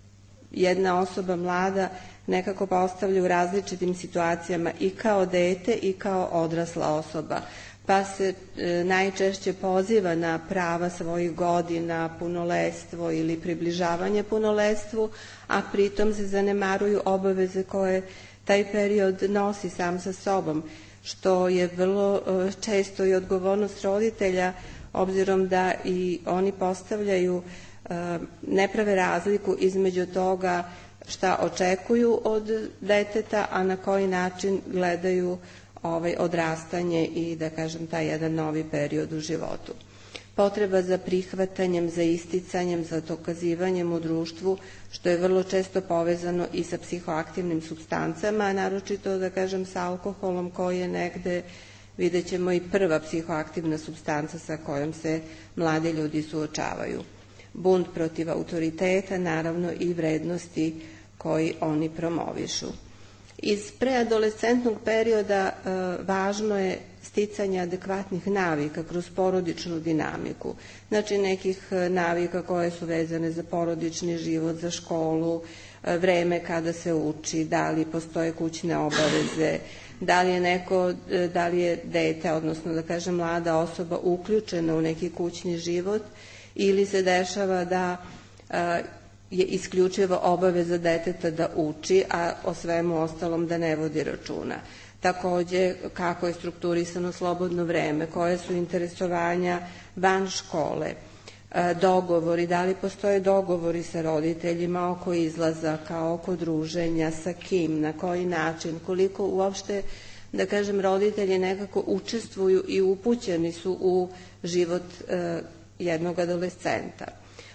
jedna osoba mlada nekako postavlja u različitim situacijama i kao dete i kao odrasla osoba, pa se e, najčešće poziva na prava svojih godina, punoletstvo ili približavanje punoletstvu, a pritom se zanemaruju obaveze koje taj period nosi sam sa sobom, što je vrlo e, često i odgovornost roditelja, obzirom da i oni postavljaju, e, ne prave razliku između toga šta očekuju od deteta, a na koji način gledaju ovaj odrastanje i, da kažem, taj jedan novi period u životu. Potreba za prihvatanjem, za isticanjem, za dokazivanjem u društvu, što je vrlo često povezano i sa psihoaktivnim supstancama, a naročito, da kažem, sa alkoholom, koji je negde, vidjet ćemo, i prva psihoaktivna supstanca sa kojom se mladi ljudi suočavaju. Bunt protiv autoriteta, naravno i vrednosti koji oni promovišu. Iz preadolescentnog perioda e, važno je sticanje adekvatnih navika kroz porodičnu dinamiku. Znači nekih navika koje su vezane za porodični život, za školu, e, vreme kada se uči, da li postoje kućne obaveze, da li je neko, e, da li je dete, odnosno da kažem mlada osoba uključena u neki kućni život, ili se dešava da e, je isključivo obaveza deteta da uči, a o svemu ostalom da ne vodi računa. Takođe, kako je strukturisano slobodno vreme, koje su interesovanja van škole, dogovori, da li postoje dogovori sa roditeljima oko izlazaka, oko druženja, sa kim, na koji način, koliko uopšte, da kažem, roditelji nekako učestvuju i upućeni su u život jednog adolescenta.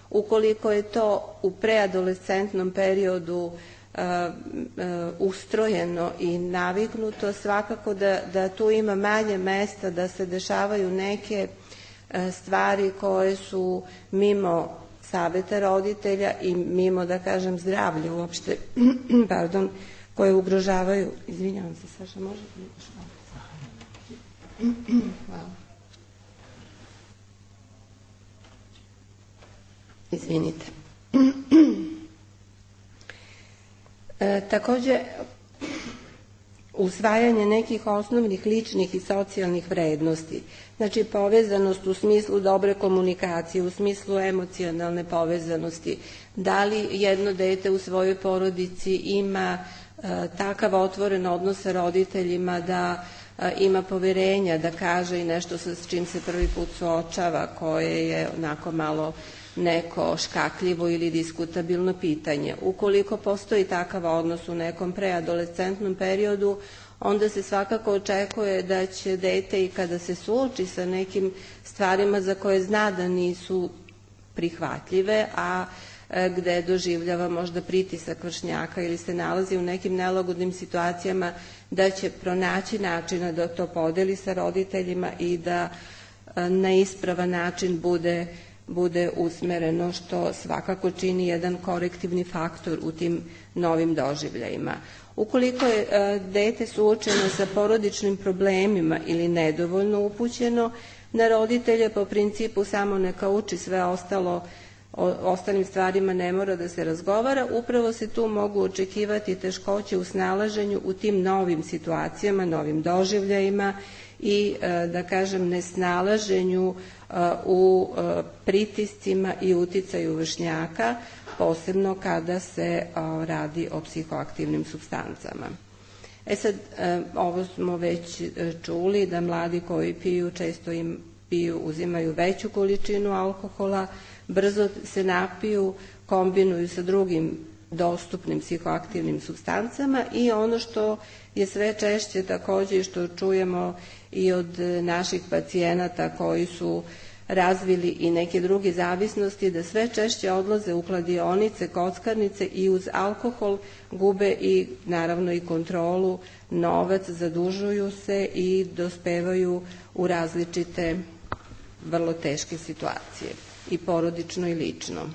Ukoliko je to u preadolescentnom periodu ustrojeno i naviknuto, svakako da, da tu ima manje mesta da se dešavaju neke stvari koje su mimo saveta roditelja i mimo, da kažem, zdravlja uopšte, pardon, koje ugrožavaju. Izvinjavam se, Saša, može li mi još malo? Hvala. Izvinite. E, takođe, usvajanje nekih osnovnih ličnih i socijalnih vrednosti, znači povezanost u smislu dobre komunikacije, u smislu emocionalne povezanosti, da li jedno dete u svojoj porodici ima e, takav otvoren odnos sa roditeljima da e, ima poverenja, da kaže i nešto sa s čim se prvi put suočava, koje je onako malo neko škakljivo ili diskutabilno pitanje. Ukoliko postoji takav odnos u nekom preadolescentnom periodu, onda se svakako očekuje da će dete i kada se suoči sa nekim stvarima za koje zna da nisu prihvatljive, a gde doživljava možda pritisak vršnjaka ili se nalazi u nekim nelagodnim situacijama, da će pronaći načina da to podeli sa roditeljima i da na ispravan način bude bude usmereno, što svakako čini jedan korektivni faktor u tim novim doživljajima. Ukoliko je e, dete suočeno sa porodičnim problemima ili nedovoljno upućeno, na roditelje po principu samo neka uči, sve ostalo, o ostalim stvarima ne mora da se razgovara, upravo se tu mogu očekivati teškoće u snalaženju u tim novim situacijama, novim doživljajima i, e, da kažem, nesnalaženju u pritiscima i uticaju vršnjaka, posebno kada se radi o psihoaktivnim supstancama. E sad, ovo smo već čuli, da mladi koji piju često im piju, uzimaju veću količinu alkohola, brzo se napiju, kombinuju sa drugim dostupnim psihoaktivnim supstancama i ono što je sve češće takođe i što čujemo i od naših pacijenata koji su razvili i neke druge zavisnosti, da sve češće odlaze u kladionice, kockarnice i uz alkohol gube i naravno i kontrolu, novac, zadužuju se i dospevaju u različite vrlo teške situacije, i porodično i lično.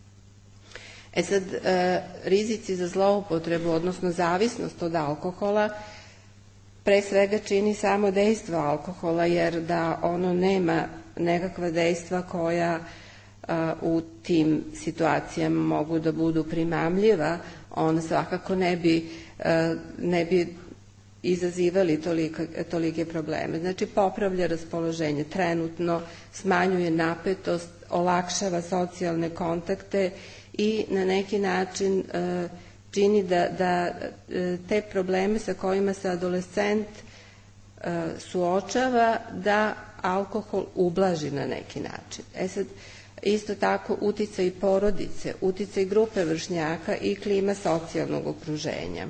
E sad, e, rizici za zloupotrebu, odnosno zavisnost od alkohola, pre svega čini samo dejstvo alkohola, jer da ono nema nekakva dejstva koja a, u tim situacijama mogu da budu primamljiva, on svakako ne bi, a, ne bi izazivali tolike, tolike probleme. Znači, popravlja raspoloženje trenutno, smanjuje napetost, olakšava socijalne kontakte i na neki način a, čini da, da te probleme sa kojima se adolescent a, suočava, da alkohol ublaži na neki način. E sad, isto tako uticaj porodice, uticaj grupe vršnjaka i klima socijalnog okruženja.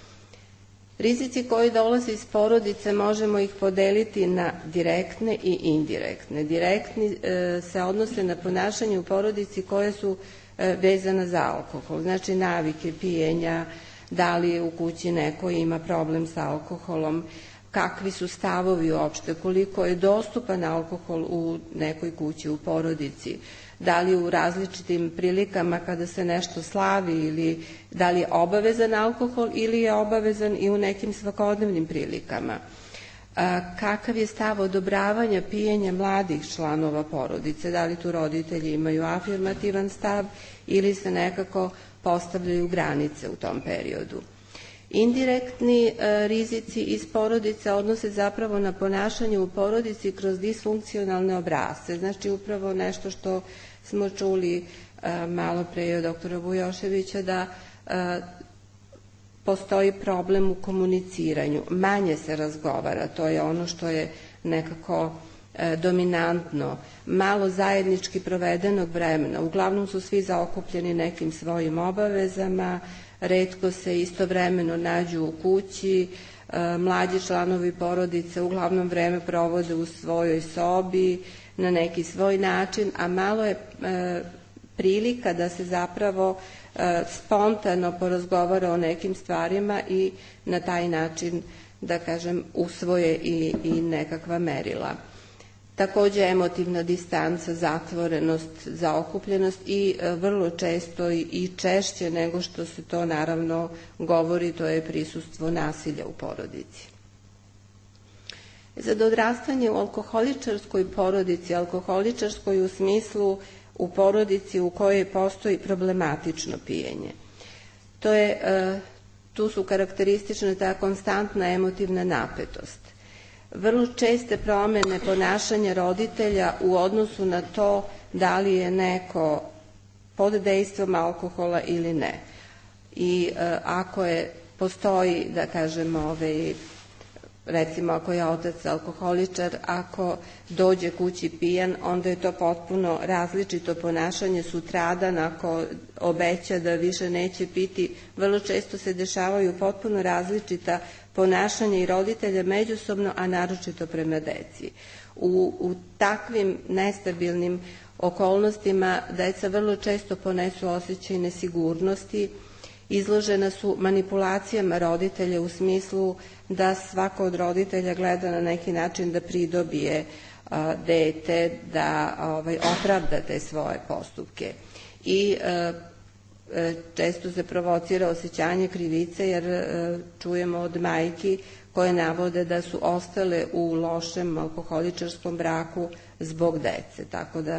Rizici koji dolaze iz porodice možemo ih podeliti na direktne i indirektne. Direktni e, se odnose na ponašanje u porodici koje su e, vezana za alkohol, znači navike pijenja, da li u kući neko ima problem sa alkoholom, kakvi su stavovi uopšte, koliko je dostupan alkohol u nekoj kući, u porodici, da li u različitim prilikama kada se nešto slavi, ili da li je obavezan alkohol ili je obavezan i u nekim svakodnevnim prilikama. A, kakav je stav odobravanja pijenja mladih članova porodice, da li tu roditelji imaju afirmativan stav ili se nekako postavljaju granice u tom periodu. Indirektni e, rizici iz porodice odnose zapravo na ponašanje u porodici kroz disfunkcionalne obrasce. Znači, upravo nešto što smo čuli e, malo pre od doktora Bujoševića, da e, postoji problem u komuniciranju. Manje se razgovara, to je ono što je nekako e, dominantno. Malo zajednički provedenog vremena. Uglavnom su svi zaokupljeni nekim svojim obavezama, retko se istovremeno nađu u kući, e, mlađi članovi porodice uglavnom vreme provode u svojoj sobi, na neki svoj način, a malo je e, prilika da se zapravo spontano porazgovara o nekim stvarima i na taj način, da kažem, usvoje i, i nekakva merila. Takođe emotivna distanca, zatvorenost, zaokupljenost i vrlo često i češće nego što se to naravno govori, to je prisustvo nasilja u porodici. Za odrastanje u alkoholičarskoj porodici, alkoholičarskoj u smislu u porodici u kojoj postoji problematično pijenje. To je, tu su karakteristične ta konstantna emotivna napetost. Vrlo česte promene ponašanja roditelja u odnosu na to da li je neko pod dejstvom alkohola ili ne. I ako je, postoji, da kažemo, ovaj, recimo ako je otac alkoholičar, ako dođe kući pijan, onda je to potpuno različito ponašanje sutradan, ako obeća da više neće piti, vrlo često se dešavaju potpuno različita ponašanja i roditelja međusobno, a naročito prema deci. U, u takvim nestabilnim okolnostima deca vrlo često ponesu osjećaj nesigurnosti, izložena su manipulacijama roditelja u smislu da svako od roditelja gleda na neki način da pridobije a, dete, da ovaj, opravda te svoje postupke. I a, često se provocira osjećanje krivice jer a, čujemo od majki koje navode da su ostale u lošem alkoholičarskom braku zbog dece. Tako da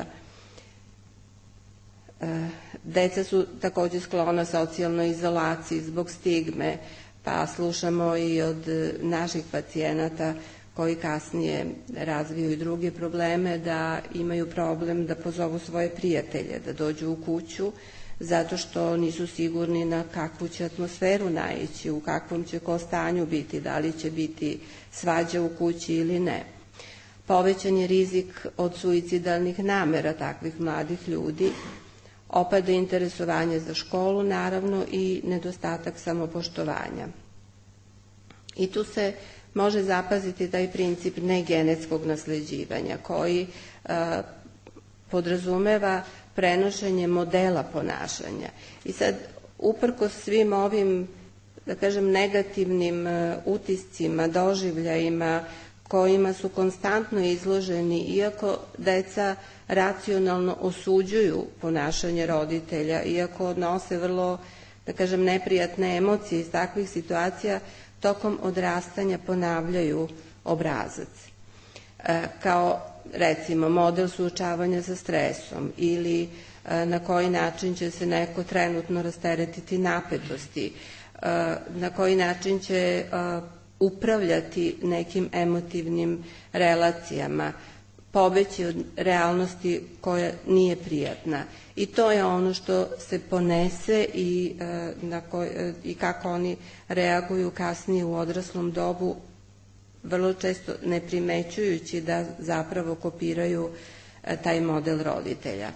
deca su takođe sklona socijalnoj izolaciji zbog stigme, pa slušamo i od naših pacijenata koji kasnije razviju i druge probleme da imaju problem da pozovu svoje prijatelje, da dođu u kuću zato što nisu sigurni na kakvu će atmosferu naići, u kakvom će ko stanju biti, da li će biti svađa u kući ili ne. Povećan je rizik od suicidalnih namera takvih mladih ljudi, opada interesovanje za školu, naravno, i nedostatak samopoštovanja. I tu se može zapaziti taj princip negenetskog nasleđivanja, koji a, podrazumeva prenošenje modela ponašanja. I sad, uprkos svim ovim, da kažem, negativnim a, utiscima, doživljajima, kojima su konstantno izloženi, iako deca racionalno osuđuju ponašanje roditelja, iako nose vrlo, da kažem, neprijatne emocije iz takvih situacija, tokom odrastanja ponavljaju obrazac. E, kao, recimo, model suočavanja sa stresom ili e, na koji način će se neko trenutno rasteretiti napetosti, e, na koji način će e, upravljati nekim emotivnim relacijama, pobeći od realnosti koja nije prijatna. I to je ono što se ponese i, e, na koj, e, i kako oni reaguju kasnije u odraslom dobu, vrlo često ne primećujući da zapravo kopiraju e, taj model roditelja.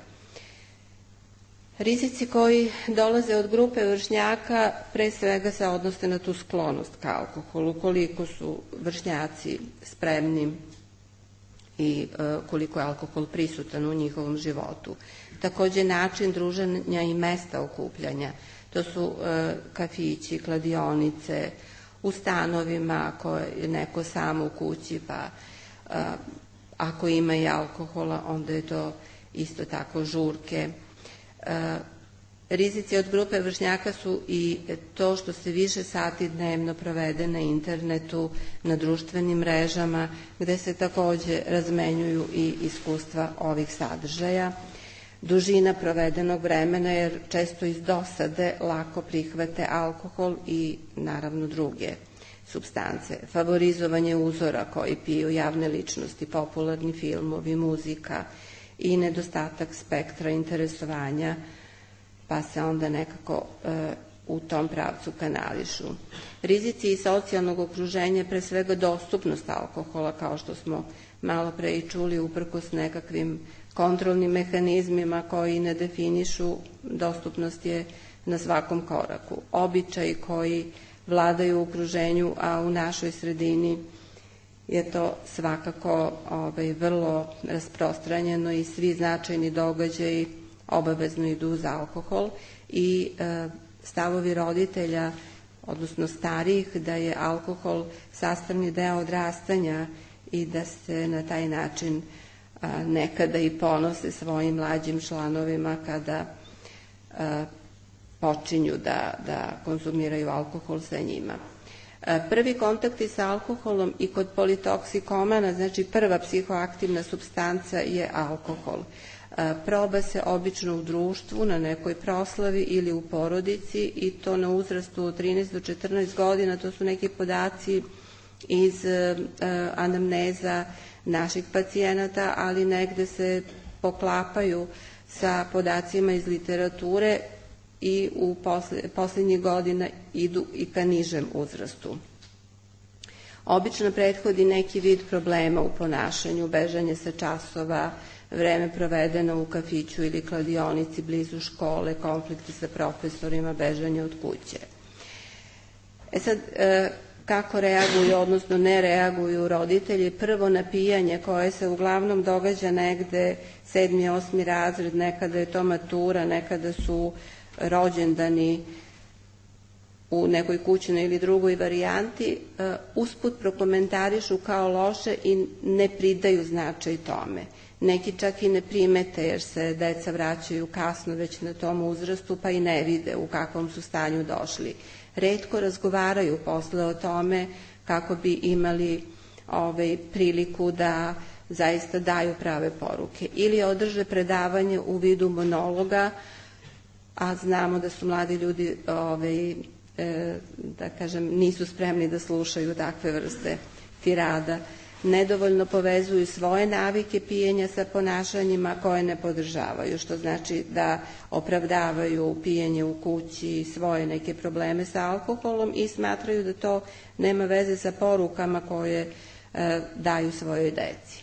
Rizici koji dolaze od grupe vršnjaka pre svega se odnose na tu sklonost ka alkoholu, koliko su vršnjaci spremni i e, koliko je alkohol prisutan u njihovom životu. Takođe način druženja i mesta okupljanja, to su e, kafići, kladionice, u stanovima ako je neko sam u kući, pa e, ako ima i alkohola, onda je to isto tako žurke. E, rizici od grupe vršnjaka su i to što se više sati dnevno provede na internetu, na društvenim mrežama, gde se takođe razmenjuju i iskustva ovih sadržaja. Dužina provedenog vremena, jer često iz dosade lako prihvate alkohol i naravno druge supstance. Favorizovanje uzora koji piju javne ličnosti, popularni filmovi, muzika i nedostatak spektra interesovanja, pa se onda nekako e, u tom pravcu kanališu. Rizici i socijalnog okruženja, pre svega dostupnost alkohola, kao što smo malo pre i čuli, uprkos nekakvim kontrolnim mehanizmima koji ne definišu, dostupnost je na svakom koraku. Običaji koji vladaju u okruženju, a u našoj sredini je to svakako ovaj, vrlo rasprostranjeno i svi značajni događaji obavezno idu uz alkohol i stavovi roditelja, odnosno starijih, da je alkohol sastavni deo odrastanja i da se na taj način nekada i ponose svojim mlađim članovima kada počinju da, da konzumiraju alkohol sa njima. Prvi kontakti sa alkoholom i kod politoksikomana, znači prva psihoaktivna supstanca je alkohol. Proba se obično u društvu, na nekoj proslavi ili u porodici i to na uzrastu od trinaest do četrnaest godina. To su neki podaci iz anamneza naših pacijenata, ali negde se poklapaju sa podacima iz literature i u poslednjih godina idu i ka nižem uzrastu. Obično prethodi neki vid problema u ponašanju, bežanje sa časova, vreme provedeno u kafiću ili kladionici blizu škole, konflikti sa profesorima, bežanje od kuće. E sad, kako reaguju, odnosno ne reaguju roditelji? Prvo napijanje koje se uglavnom događa negde sedmi, osmi razred, nekada je to matura, nekada su rođendani u nekoj kućnoj ili drugoj varijanti, usput prokomentarišu kao loše i ne pridaju značaj tome. Neki čak i ne primete jer se deca vraćaju kasno već na tom uzrastu pa i ne vide u kakvom su stanju došli. Retko razgovaraju posle o tome kako bi imali ovaj, priliku da zaista daju prave poruke. Ili održe predavanje u vidu monologa, a znamo da su mladi ljudi, ovaj, e, da kažem, nisu spremni da slušaju takve vrste tirada. Nedovoljno povezuju svoje navike pijenja sa ponašanjima koje ne podržavaju, što znači da opravdavaju pijenje u kući, svoje neke probleme sa alkoholom i smatraju da to nema veze sa porukama koje e, daju svojoj deci.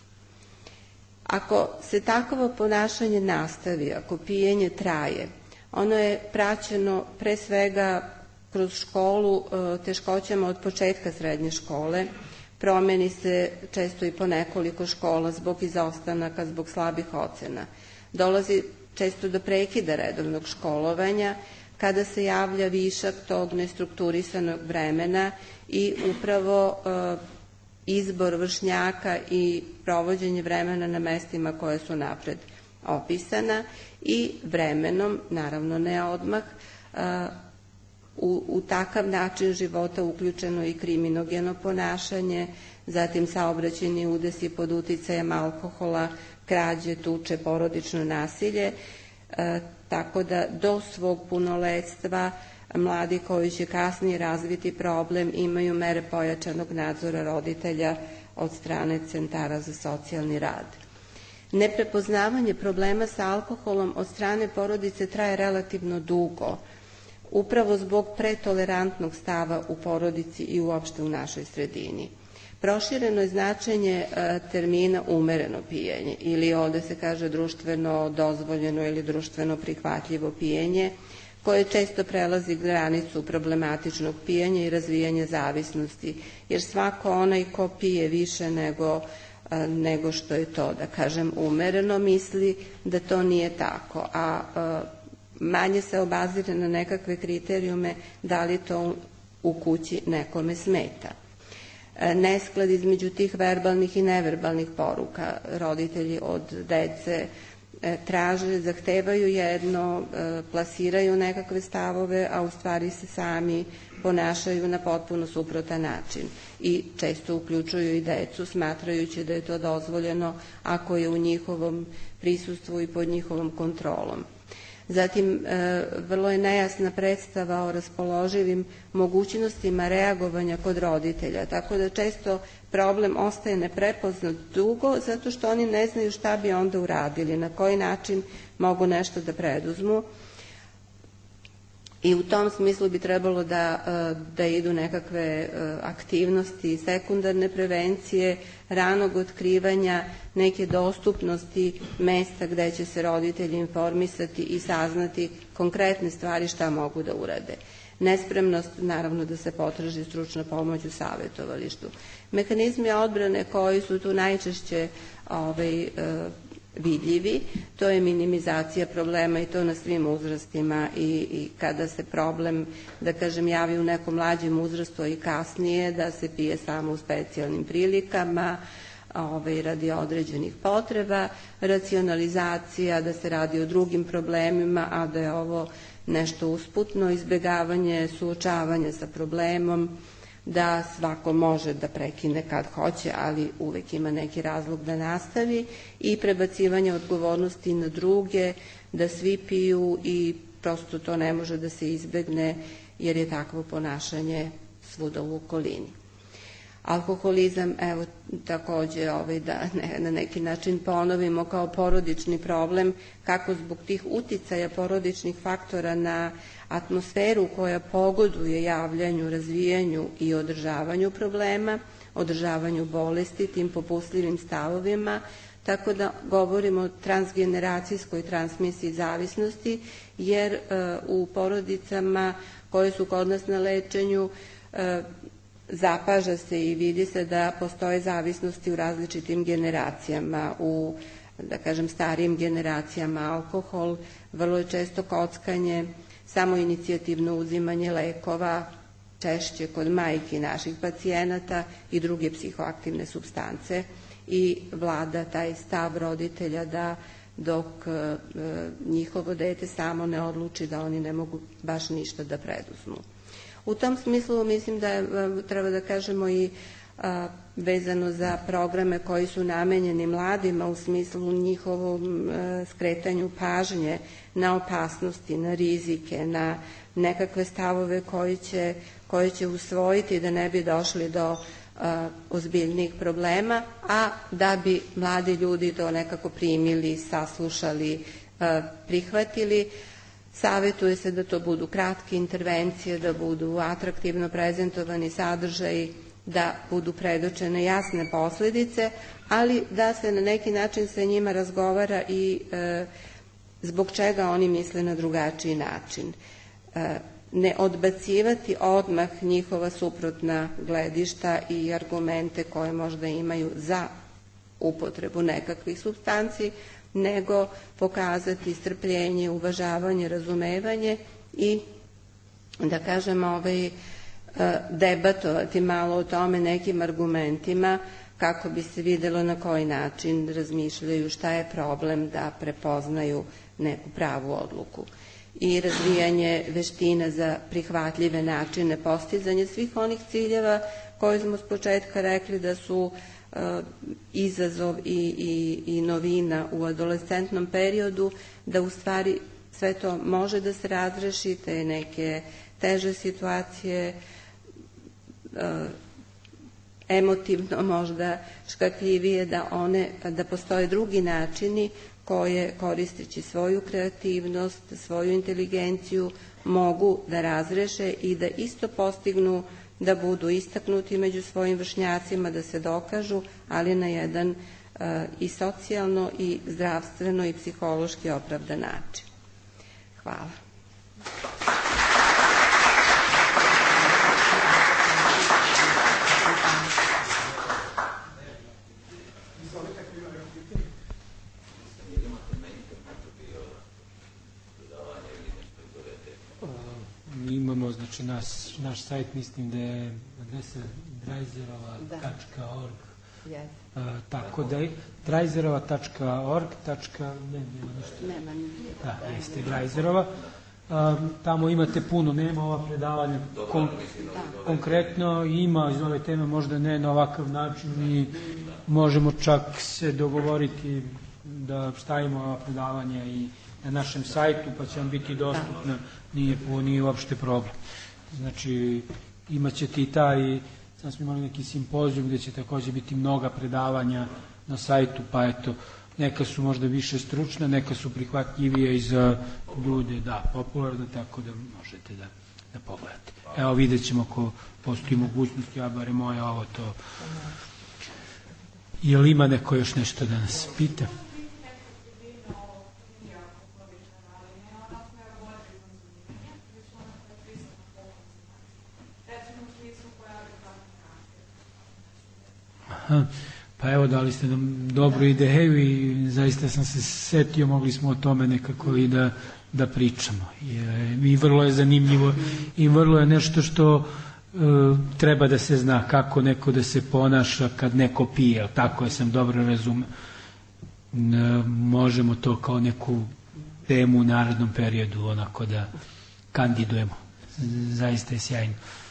Ako se takvo ponašanje nastavi, ako pijenje traje, ono je praćeno pre svega kroz školu e, teškoćama od početka srednje škole. Promeni se često i po nekoliko škola zbog izostanaka, zbog slabih ocena. Dolazi često do prekida redovnog školovanja kada se javlja višak tog nestrukturisanog vremena i upravo e, izbor vršnjaka i provođenje vremena na mestima koje su napred opisana i vremenom, naravno ne odmah, e, U, u takav način života uključeno i kriminogeno ponašanje, zatim saobraćajni udesi pod uticajem alkohola, krađe, tuče, porodično nasilje, e, tako da do svog punoletstva mladi koji će kasnije razviti problem imaju mere pojačanog nadzora roditelja od strane centara za socijalni rad. Neprepoznavanje problema sa alkoholom od strane porodice traje relativno dugo, upravo zbog pretolerantnog stava u porodici i uopšte u našoj sredini. Prošireno je značenje e, termina umereno pijenje ili ovde se kaže društveno dozvoljeno ili društveno prihvatljivo pijenje, koje često prelazi granicu problematičnog pijenja i razvijanja zavisnosti, jer svako onaj ko pije više nego, e, nego što je to, da kažem, umereno, misli da to nije tako, a e, manje se obazire na nekakve kriterijume da li to u kući nekome smeta. Nesklad između tih verbalnih i neverbalnih poruka roditelji od dece traže, zahtevaju jedno, plasiraju nekakve stavove, a u stvari se sami ponašaju na potpuno suprotan način i često uključuju i decu smatrajući da je to dozvoljeno ako je u njihovom prisustvu i pod njihovom kontrolom. Zatim, vrlo je nejasna predstava o raspoloživim mogućnostima reagovanja kod roditelja, tako da često problem ostaje neprepoznat dugo zato što oni ne znaju šta bi onda uradili, na koji način mogu nešto da preduzmu. I u tom smislu bi trebalo da, da idu nekakve aktivnosti sekundarne prevencije, ranog otkrivanja, neke dostupnosti mesta gde će se roditelji informisati i saznati konkretne stvari šta mogu da urade. Nespremnost, naravno, da se potraži stručna pomoć u savjetovalištu. Mehanizmi odbrane koji su tu najčešće ovaj, vidljivi. To je minimizacija problema i to na svim uzrastima i, i kada se problem, da kažem, javi u nekom mlađem uzrastu i kasnije, da se pije samo u specijalnim prilikama, ovaj, radi određenih potreba, racionalizacija, da se radi o drugim problemima, a da je ovo nešto usputno, izbjegavanje, suočavanje sa problemom, da svako može da prekine kad hoće, ali uvek ima neki razlog da nastavi, i prebacivanje odgovornosti na druge, da svi piju i prosto to ne može da se izbegne jer je takvo ponašanje svuda u okolini. Alkoholizam, evo takođe ovaj, da ne, na neki način ponovimo kao porodični problem, kako zbog tih uticaja porodičnih faktora na atmosferu koja pogoduje javljanju, razvijanju i održavanju problema, održavanju bolesti, tim popustljivim stavovima, tako da govorimo o transgeneracijskoj transmisiji zavisnosti, jer e, u porodicama koje su kod nas na lečenju e, zapaža se i vidi se da postoje zavisnosti u različitim generacijama, u, da kažem, starijim generacijama alkohol, vrlo je često kockanje, samo inicijativno uzimanje lekova, češće kod majki naših pacijenata i druge psihoaktivne supstance, i vlada taj stav roditelja da dok e, njihovo dete samo ne odluči da oni ne mogu baš ništa da preduzmu. U tom smislu mislim da je, treba da kažemo i a, vezano za programe koji su namenjeni mladima u smislu njihovom a, skretanju pažnje na opasnosti, na rizike, na nekakve stavove koji će, koji će usvojiti da ne bi došli do a, ozbiljnih problema, a da bi mladi ljudi to nekako primili, saslušali, a, prihvatili. Savetuje se da to budu kratke intervencije, da budu atraktivno prezentovani sadržaji, da budu predočene jasne posledice, ali da se na neki način sa njima razgovara i e, zbog čega oni misle na drugačiji način. E, ne odbacivati odmah njihova suprotna gledišta i argumente koje možda imaju za upotrebu nekakvih supstanci, nego pokazati strpljenje, uvažavanje, razumevanje i, da kažem, ovaj, debatovati malo o tome nekim argumentima kako bi se videlo na koji način razmišljaju, šta je problem, da prepoznaju neku pravu odluku. I razvijanje veština za prihvatljive načine postizanja svih onih ciljeva koje smo s početka rekli da su izazov i, i, i novina u adolescentnom periodu, da u stvari sve to može da se razreši, te neke teže situacije, emotivno možda škakljivije, da one, da postoje drugi načini koje, koristeći svoju kreativnost, svoju inteligenciju, mogu da razreše i da isto postignu, da budu istaknuti među svojim vršnjacima, da se dokažu, ali na jedan uh, i socijalno i zdravstveno i psihološki opravdan način. Hvala.
Imamo, znači, naš, naš sajt, mislim da je adresa drajzerova tačka org. Yes. Uh, tako da je drajzerova tačka org. Ne, nema ništa. Nema ništa. Da, jeste Drajzerova. Um, tamo imate puno, nema ova predavanja kon, konkretno, ima iz ove teme, možda ne na ovakav način, i možemo čak se dogovoriti da stavimo ova predavanja i na našem sajtu, pa će vam biti dostupno, nije, nije uopšte problem. Znači, imat ćete i taj, sam smo imali neki simpozijum gde će takođe biti mnoga predavanja na sajtu, pa eto, neka su možda više stručna, neka su prihvatljivije i za ljude, da, popularno, tako da možete da, da pogledate. Evo, vidjet ćemo ako postoji mogućnost, ja bare moja ovo to. Je li ima neko još nešto da nas pita? Aha. Pa evo, dali ste nam dobru ideju i zaista sam se setio, mogli smo o tome nekako i da, da pričamo. I, i vrlo je zanimljivo i vrlo je nešto što e, treba da se zna kako neko da se ponaša kad neko pije, tako je, sam dobro razumeo. E, možemo to kao neku temu u narednom periodu onako da kandidujemo. Zaista je sjajno.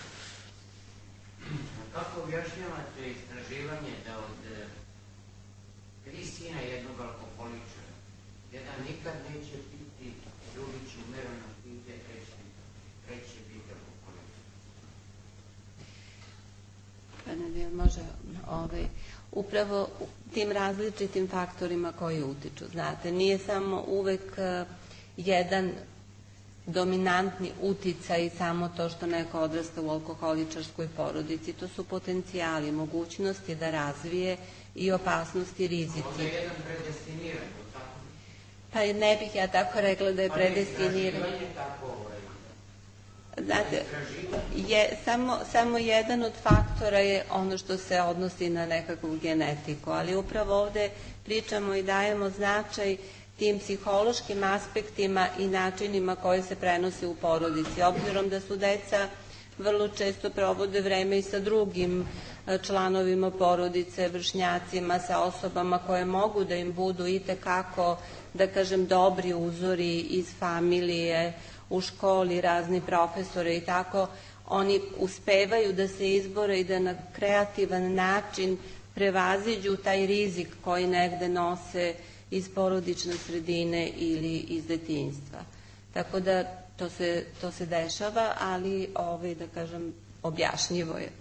Kako objašnjavate istraživanje da od tri sina jednog alkoholičara, jedan nikad neće piti, drugi će umereno piti, treći će biti alkoholičar?
Pa ne, može, ovaj, upravo tim različitim faktorima koji utiču. Znate, nije samo uvek uh, jedan dominantni uticaj samo to što neko odrasta u alkoholičarskoj porodici. To su potencijali, mogućnosti da razvije i opasnosti i rizici.
Onda je jedan predestiniran, tako?
Pa ne bih ja tako rekla da je predestiniran.
Pa ne, tako ovaj.
Znate, je, samo, samo jedan od faktora je ono što se odnosi na nekakvu genetiku, ali upravo ovde pričamo i dajemo značaj tim psihološkim aspektima i načinima koje se prenose u porodici. Obzirom da su deca vrlo često provode vreme i sa drugim članovima porodice, vršnjacima, sa osobama koje mogu da im budu i tekako, da kažem, dobri uzori iz familije, u školi, razni profesore i tako, oni uspevaju da se izbore i da na kreativan način prevaziđu taj rizik koji negde nose iz porodične sredine ili iz detinjstva. Tako da to se, to se dešava, ali ovaj, da kažem, objašnjivo je.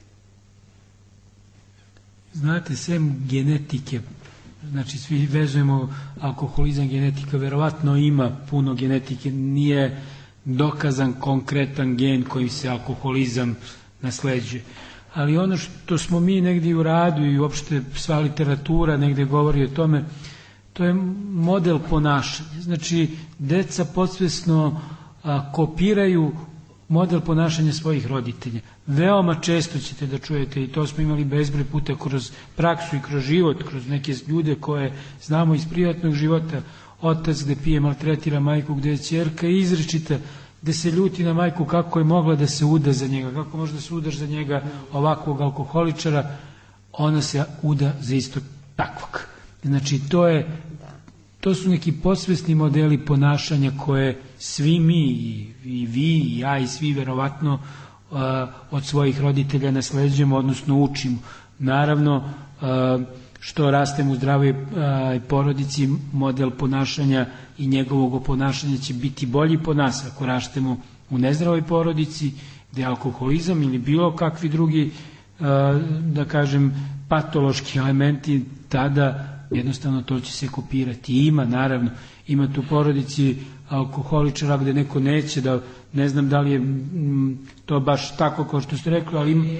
Znate, sem genetike, znači svi vezujemo alkoholizam, genetika, verovatno ima puno genetike, nije dokazan konkretan gen kojim se alkoholizam nasleđuje. Ali ono što smo mi negdje u radu i uopšte sva literatura negdje govori o tome, to je model ponašanja. Znači, deca podsvesno a, kopiraju model ponašanja svojih roditelja. Veoma često ćete da čujete, i to smo imali bezbroj puta kroz praksu i kroz život, kroz neke ljude koje znamo iz privatnog života, otac gde pije, maltretira majku, gde je ćerka izričita, gde se ljuti na majku kako je mogla da se uda za njega, kako može da se udaš za njega ovakvog alkoholičara, ona se uda za isto takvog. Znači, to je, to su neki posvesni modeli ponašanja koje svi mi, i, i vi, i ja, i svi verovatno uh, od svojih roditelja nasleđujemo, odnosno učimo. Naravno, uh, što rastemo u zdravoj uh, porodici, model ponašanja i njegovog ponašanja će biti bolji po nas. Ako rastemo u nezdravoj porodici, gde je alkoholizam ili bilo kakvi drugi, uh, da kažem, patološki elementi, tada jednostavno to će se kopirati. I ima, naravno, ima tu porodici alkoholičara gde neko neće da, ne znam da li je m, to baš tako kao što ste rekli, ali ima,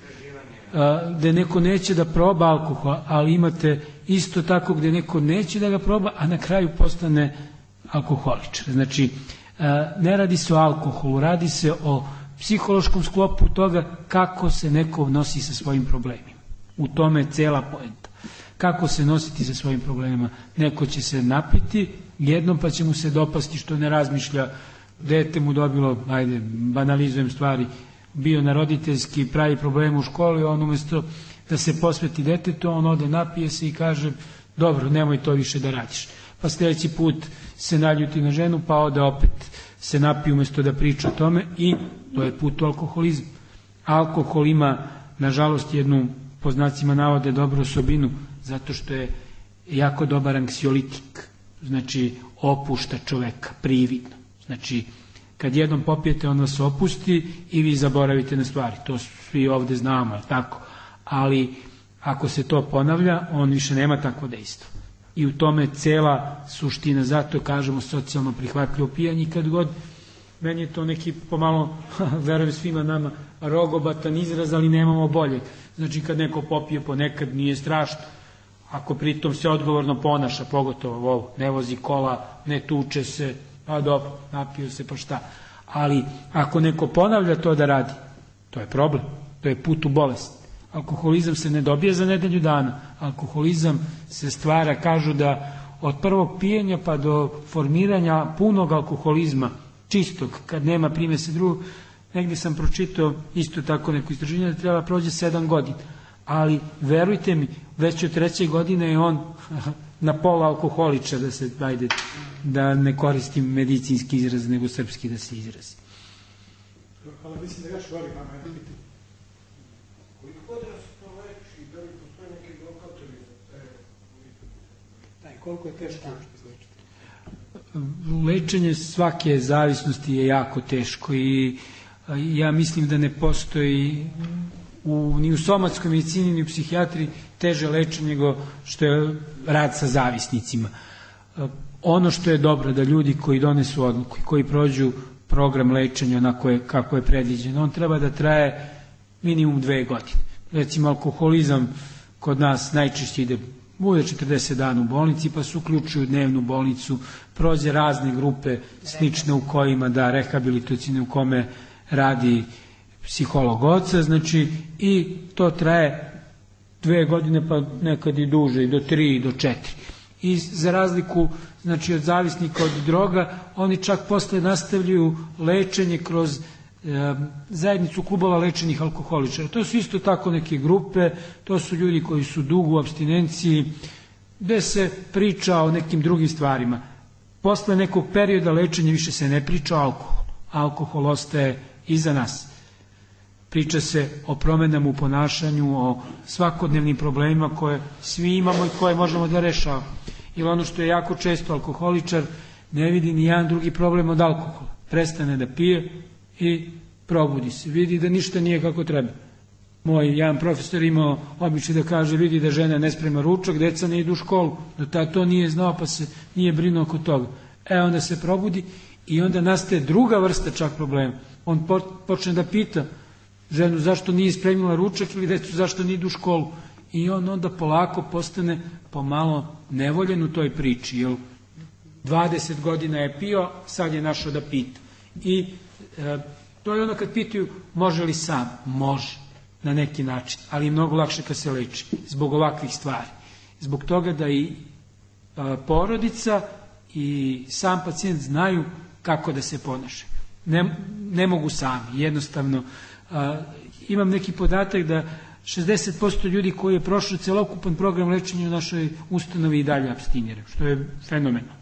a, gde neko neće da proba alkohol, ali imate isto tako gde neko neće da ga proba, a na kraju postane alkoholičar. Znači, a, ne radi se o alkoholu, radi se o psihološkom sklopu toga kako se neko nosi sa svojim problemima. U tome je cela poenta. Kako se nositi sa svojim problemima. Neko će se napiti jednom pa će mu se dopasti što ne razmišlja. Dete mu dobilo, ajde, banalizujem stvari, bio na roditeljski, pravi problem u školi, on umjesto da se posveti detetu, on ode, napije se i kaže, dobro, nemoj to više da radiš. Pa sljedeći put se naljuti na ženu, pa ode opet se napije umjesto da priča o tome i to je put u alkoholizmu. Alkohol ima, nažalost, jednu, po znacima navode, dobru osobinu, zato što je jako dobar anksiolitik, znači opušta čoveka prividno. Znači, kad jednom popijete, on vas opusti i vi zaboravite na stvari. To svi ovde znamo, tako. Ali ako se to ponavlja, on više nema takvo dejstvo. I u tome je cela suština, zato kažemo socijalno prihvatljivo pijanje. Kad god, meni je to neki pomalo, verujem svima nama, rogobatan izraz, ali nemamo bolje. Znači, kad neko popije ponekad, nije strašno. Ako pritom se odgovorno ponaša, pogotovo ovo, ne vozi kola, ne tuče se, pa dobro, napio se, pa šta. Ali ako neko ponavlja to da radi, to je problem, to je put u bolest. Alkoholizam se ne dobija za nedelju dana. Alkoholizam se stvara, kažu da od prvog pijenja pa do formiranja punog alkoholizma, čistog, kad nema primese drugog, negdje sam pročitao isto tako neko istraživanje da treba prođe sedam godina. Ali, verujte mi, već od treće godine je on na pola alkoholiča, da se, ajde, da ne koristim medicinski izraz, nego srpski da se izrazi.
Ali mislim da još volim, mama, jedno pitanje. Koliko godina se to leči i da li postoje neki blokatori za te? Da, i koliko je teško izlečiti?
Lečenje svake zavisnosti je jako teško i ja mislim da ne postoji u, ni u somatskoj medicini ni u psihijatriji teže lečenje nego što je rad sa zavisnicima. Ono što je dobro da ljudi koji donesu odluku i koji prođu program lečenja onako je, kako je predviđeno, on treba da traje minimum dve godine. Recimo alkoholizam kod nas najčešće ide bude četrdeset dana u bolnici, pa se uključuju u dnevnu bolnicu, prođe razne grupe slične u kojima da rehabilitacijne u kome radi psiholog oca, znači i to traje dve godine pa nekad i duže, i do tri, i do četiri. I za razliku znači od zavisnika od droga, oni čak posle nastavljaju lečenje kroz e, zajednicu klubova lečenih alkoholičara. To su isto tako neke grupe, to su ljudi koji su dugo u apstinenciji, gde se priča o nekim drugim stvarima. Posle nekog perioda lečenja više se ne priča o alkoholu. Alkohol ostaje iza nas. Priča se o promenama u ponašanju, o svakodnevnim problemima koje svi imamo i koje možemo da rešavamo. Jer ono što je jako često, alkoholičar ne vidi ni jedan drugi problem od alkohola. Prestane da pije i probudi se. Vidi da ništa nije kako treba. Moj jedan profesor imao običaj da kaže, vidi da žena ne sprema ručak, deca ne idu u školu. Do tada to nije znao pa se nije brinuo oko toga. E onda se probudi i onda nastaje druga vrsta čak problema. On počne da pita ženu zašto nije spremila ručak ili decu zašto ne idu u školu. I on onda polako postane pomalo nevoljen u toj priči. Jer dvadeset godina je pio, sad je našao da pita. I e, to je ono kad pitaju može li sam? Može, na neki način. Ali je mnogo lakše kad se leči. Zbog ovakvih stvari. Zbog toga da i e, porodica i sam pacijent znaju kako da se ponaša. Ne, ne mogu sami, jednostavno. A, imam neki podatak da šezdeset posto ljudi koji je prošlo celokupan program lečenja u našoj ustanovi i dalje apstinira, što je fenomenalno.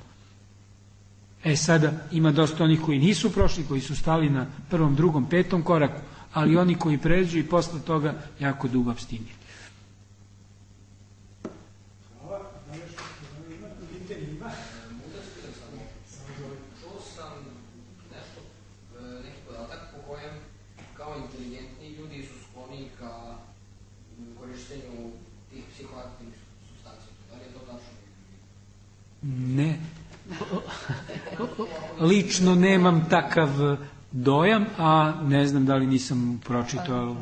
E sada ima dosta onih koji nisu prošli, koji su stali na prvom, drugom, petom koraku, ali oni koji pređu i posle toga jako dugo apstinira. Ne. Lično nemam takav dojam, a ne znam da li nisam pročitao.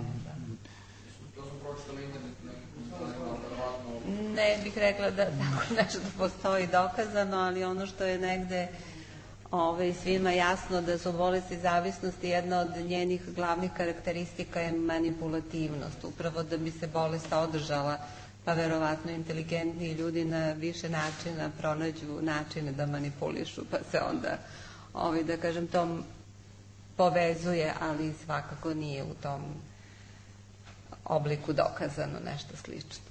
Ne bih rekla da tako nešto postoji dokazano, ali ono što je negde ove, svima jasno da su bolesti zavisnosti, jedna od njenih glavnih karakteristika je manipulativnost, upravo da bi se bolest održala, pa verovatno inteligentniji ljudi na više načina pronađu načine da manipulišu, pa se onda, ovaj, da kažem, to povezuje, ali svakako nije u tom obliku dokazano nešto slično.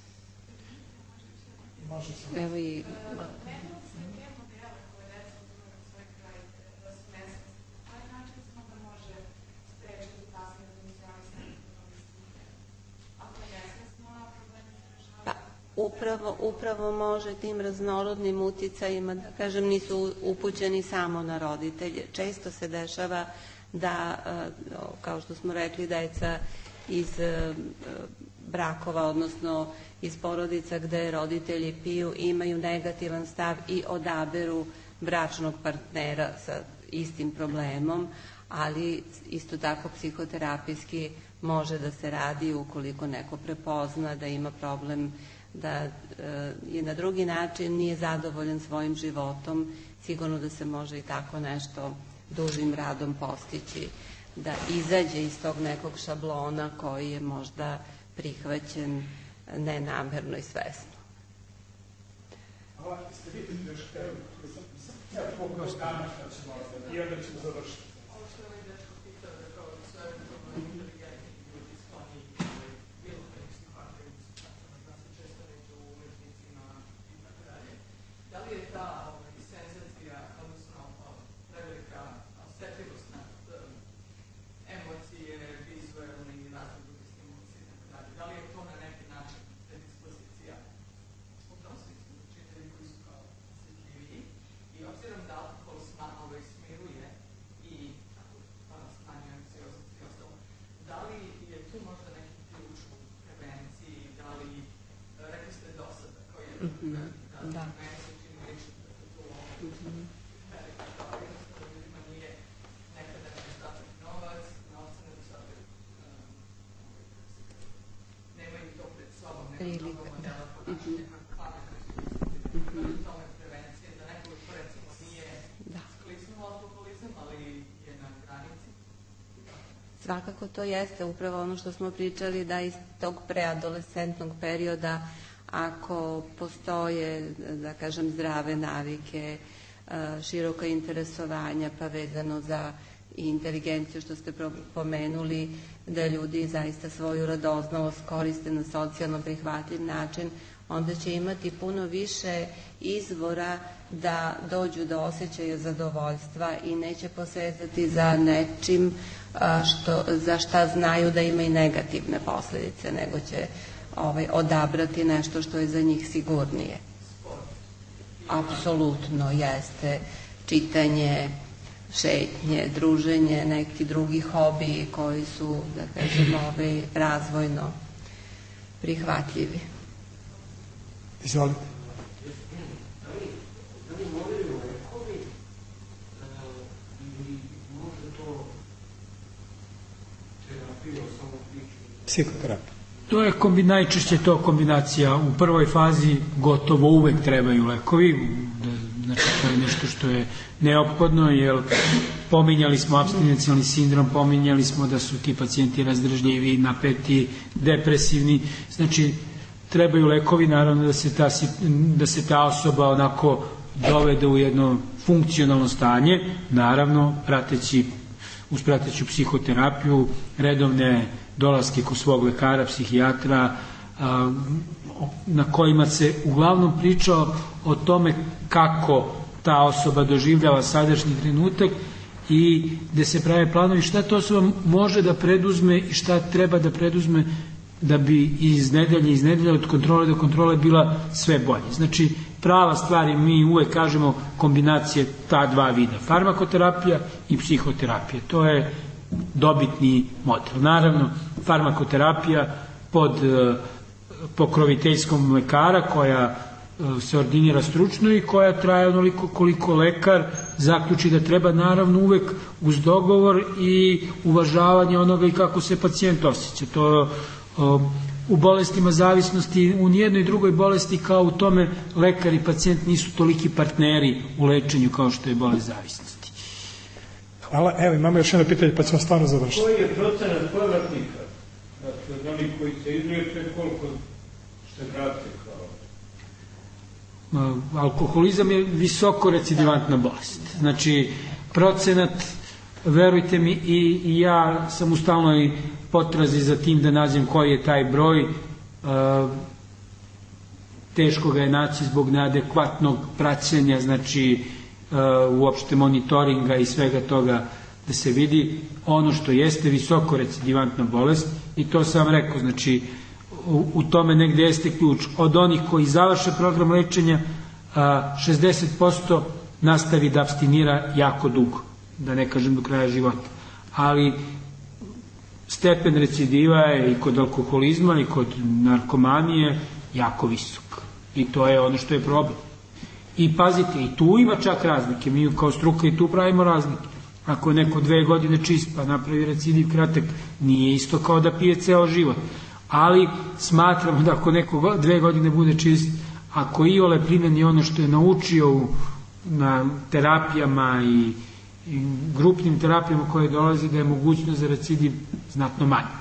Evo i... Upravo, upravo može tim raznorodnim uticajima, da kažem, nisu upućeni samo na roditelje. Često se dešava da, kao što smo rekli, deca iz brakova, odnosno iz porodica gde roditelji piju, imaju negativan stav i odaberu bračnog partnera sa istim problemom, ali isto tako psihoterapijski može da se radi ukoliko neko prepozna da ima problem, da je na drugi način nije zadovoljan svojim životom, sigurno da se može i tako nešto dužim radom postići, da izađe iz tog nekog šablona koji je možda prihvaćen nenamerno i svesno.
Hvala, ste vi još hteli? Ja pogledam šta ćemo i onda ćemo završiti.
Ovo što je ovaj dečko pitao da kao da su eventualno inteligentni ljudi skloni bilo nekih faktori, da se često reče u umetnicima i tako dalje. Da li je ta senzacija, odnosno prevelika osetljivost na emocije, vizualne i razne druge stimulacije i tako dalje, da li je to na neki način predispozicija u tom smislu čitali koji su kao osetljiviji i obzirom da alkohol smiruje i smanjuje anksioznost i ostalo, da li je tu možda neki ključ u prevenciji, da li, rekli ste do sada, kao je da meni se čini lično da je to velika kao jednostavno ljudima nije nekada nedostatak novac, novca nedostatak nemaju to pred sobom, nema mnogo modela ponašanja kako pametno izgledati. U tome prevencije, da nekoliko recimo nije sklisnuo alkoholizam, ali je na granici.
Svakako to jeste upravo ono što smo pričali, da iz tog preadolescentnog perioda, ako postoje, da kažem, zdrave navike, široka interesovanja, pa vezano za inteligenciju što ste pomenuli, da ljudi zaista svoju radoznalost koriste na socijalno prihvatljiv način, onda će imati puno više izvora da dođu do osjećaja zadovoljstva i neće posezati za nečim što, za šta znaju da ima i negativne posledice, nego će ovaj, odabrati nešto što je za njih sigurnije. Apsolutno jeste čitanje, šetnje, druženje, neki drugi hobiji koji su, da kažem, ovaj, razvojno prihvatljivi.
Izvolite.
Da li moraju lekovi ili može to terapija samo priču?
Psihoterapija.
To je kombi, najčešće to kombinacija. U prvoj fazi gotovo uvek trebaju lekovi, znači to je nešto što je neophodno, jer pominjali smo apstinencijalni sindrom, pominjali smo da su ti pacijenti razdržljivi, napeti, depresivni, znači trebaju lekovi, naravno da se ta, da se ta osoba onako dovede u jedno funkcionalno stanje, naravno prateći, uz prateću psihoterapiju, redovne dolaske kod svog lekara, psihijatra, na kojima se uglavnom priča o tome kako ta osoba doživljava sadašnji trenutak i gde se prave planovi šta to osoba može da preduzme i šta treba da preduzme da bi iz nedelje, iz nedelje od kontrole do kontrole bila sve bolje. Znači, prava stvar je, mi uvek kažemo, kombinacije ta dva vida, farmakoterapija i psihoterapija. To je dobitni model. Naravno, farmakoterapija pod pokroviteljskom lekara koja se ordinira stručno i koja traje onoliko koliko lekar zaključi da treba, naravno uvek uz dogovor i uvažavanje onoga i kako se pacijent osjeća. To u bolestima zavisnosti, u nijednoj drugoj bolesti kao u tome lekar i pacijent nisu toliki partneri u lečenju kao što je bolest zavisnosti.
Hvala. Evo, imamo još jedno pitanje pa ćemo stvarno završiti.
Koji je procenat povratnika? Dakle, od onih koji se izliječe, koliko se vrate kao? Alkoholizam je visoko recidivantna bolest. Znači, procenat, verujte mi, i, i ja sam u stalnoj potrazi za tim da nađem koji je taj broj. E, teško ga je naći zbog neadekvatnog praćenja, znači e, uopšte monitoringa i svega toga da se vidi. Ono što jeste visoko recidivantna bolest, i to sam rekao, znači u, u tome negde jeste ključ. Od onih koji završe program lečenja, a, šezdeset posto nastavi da apstinira jako dugo, da ne kažem do kraja života. Ali stepen recidiva je i kod alkoholizma i kod narkomanije jako visok. I to je ono što je problem. I pazite, i tu ima čak razlike. Mi kao struka i tu pravimo razlike. Ako je neko dve godine čist pa napravi recidiv kratak, nije isto kao da pije ceo život. Ali smatramo da ako neko dve godine bude čist, ako iole primeni ono što je naučio u, na terapijama i, i grupnim terapijama koje dolaze, da je mogućnost za recidiv znatno manje.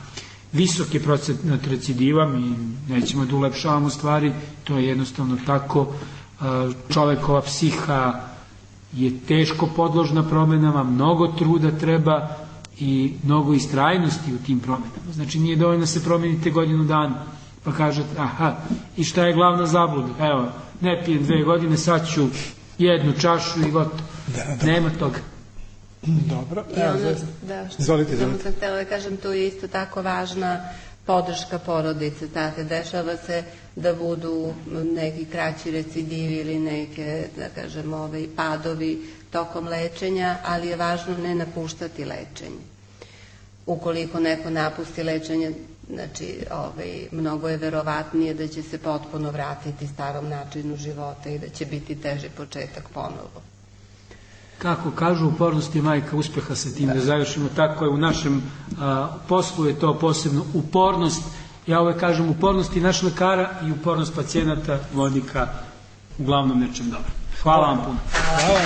visok je procenat recidiva, mi nećemo da ulepšavamo stvari, to je jednostavno tako. Čovekova psiha je teško podložna promenama, mnogo truda treba i mnogo istrajnosti u tim promenama. Znači nije dovoljno da se promenite godinu dana, pa kažete, aha, i šta je glavna zabluda? Evo, ne pijem dve godine, sad ću jednu čašu i gotovo.
Da, da.
Nema toga.
Dobro.
Evo, ono, da, što
izvolite,
samo
izvolite.
sam htjela da kažem, tu je isto tako važna podrška porodice. Znate, dešava se da budu neki kraći recidivi ili neke, da kažem, ovaj, padovi tokom lečenja, ali je važno ne napuštati lečenje. Ukoliko neko napusti lečenje, znači, ovaj, mnogo je verovatnije da će se potpuno vratiti starom načinu života i da će biti teži početak ponovo.
Kako kažu, upornost je majka uspeha, sa tim da završimo, tako je u našem a, poslu je to posebno upornost. Ja uvek kažem, upornost i naš lekara i upornost pacijenata vodi ka uglavnom nečem dobro. Hvala vam puno.
Hvala.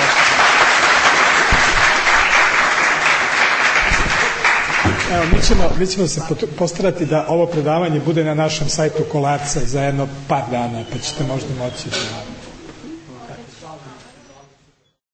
Evo, mi ćemo, mi ćemo se postarati da ovo predavanje bude na našem sajtu Kolarca za jedno par dana, pa ćete možda moći da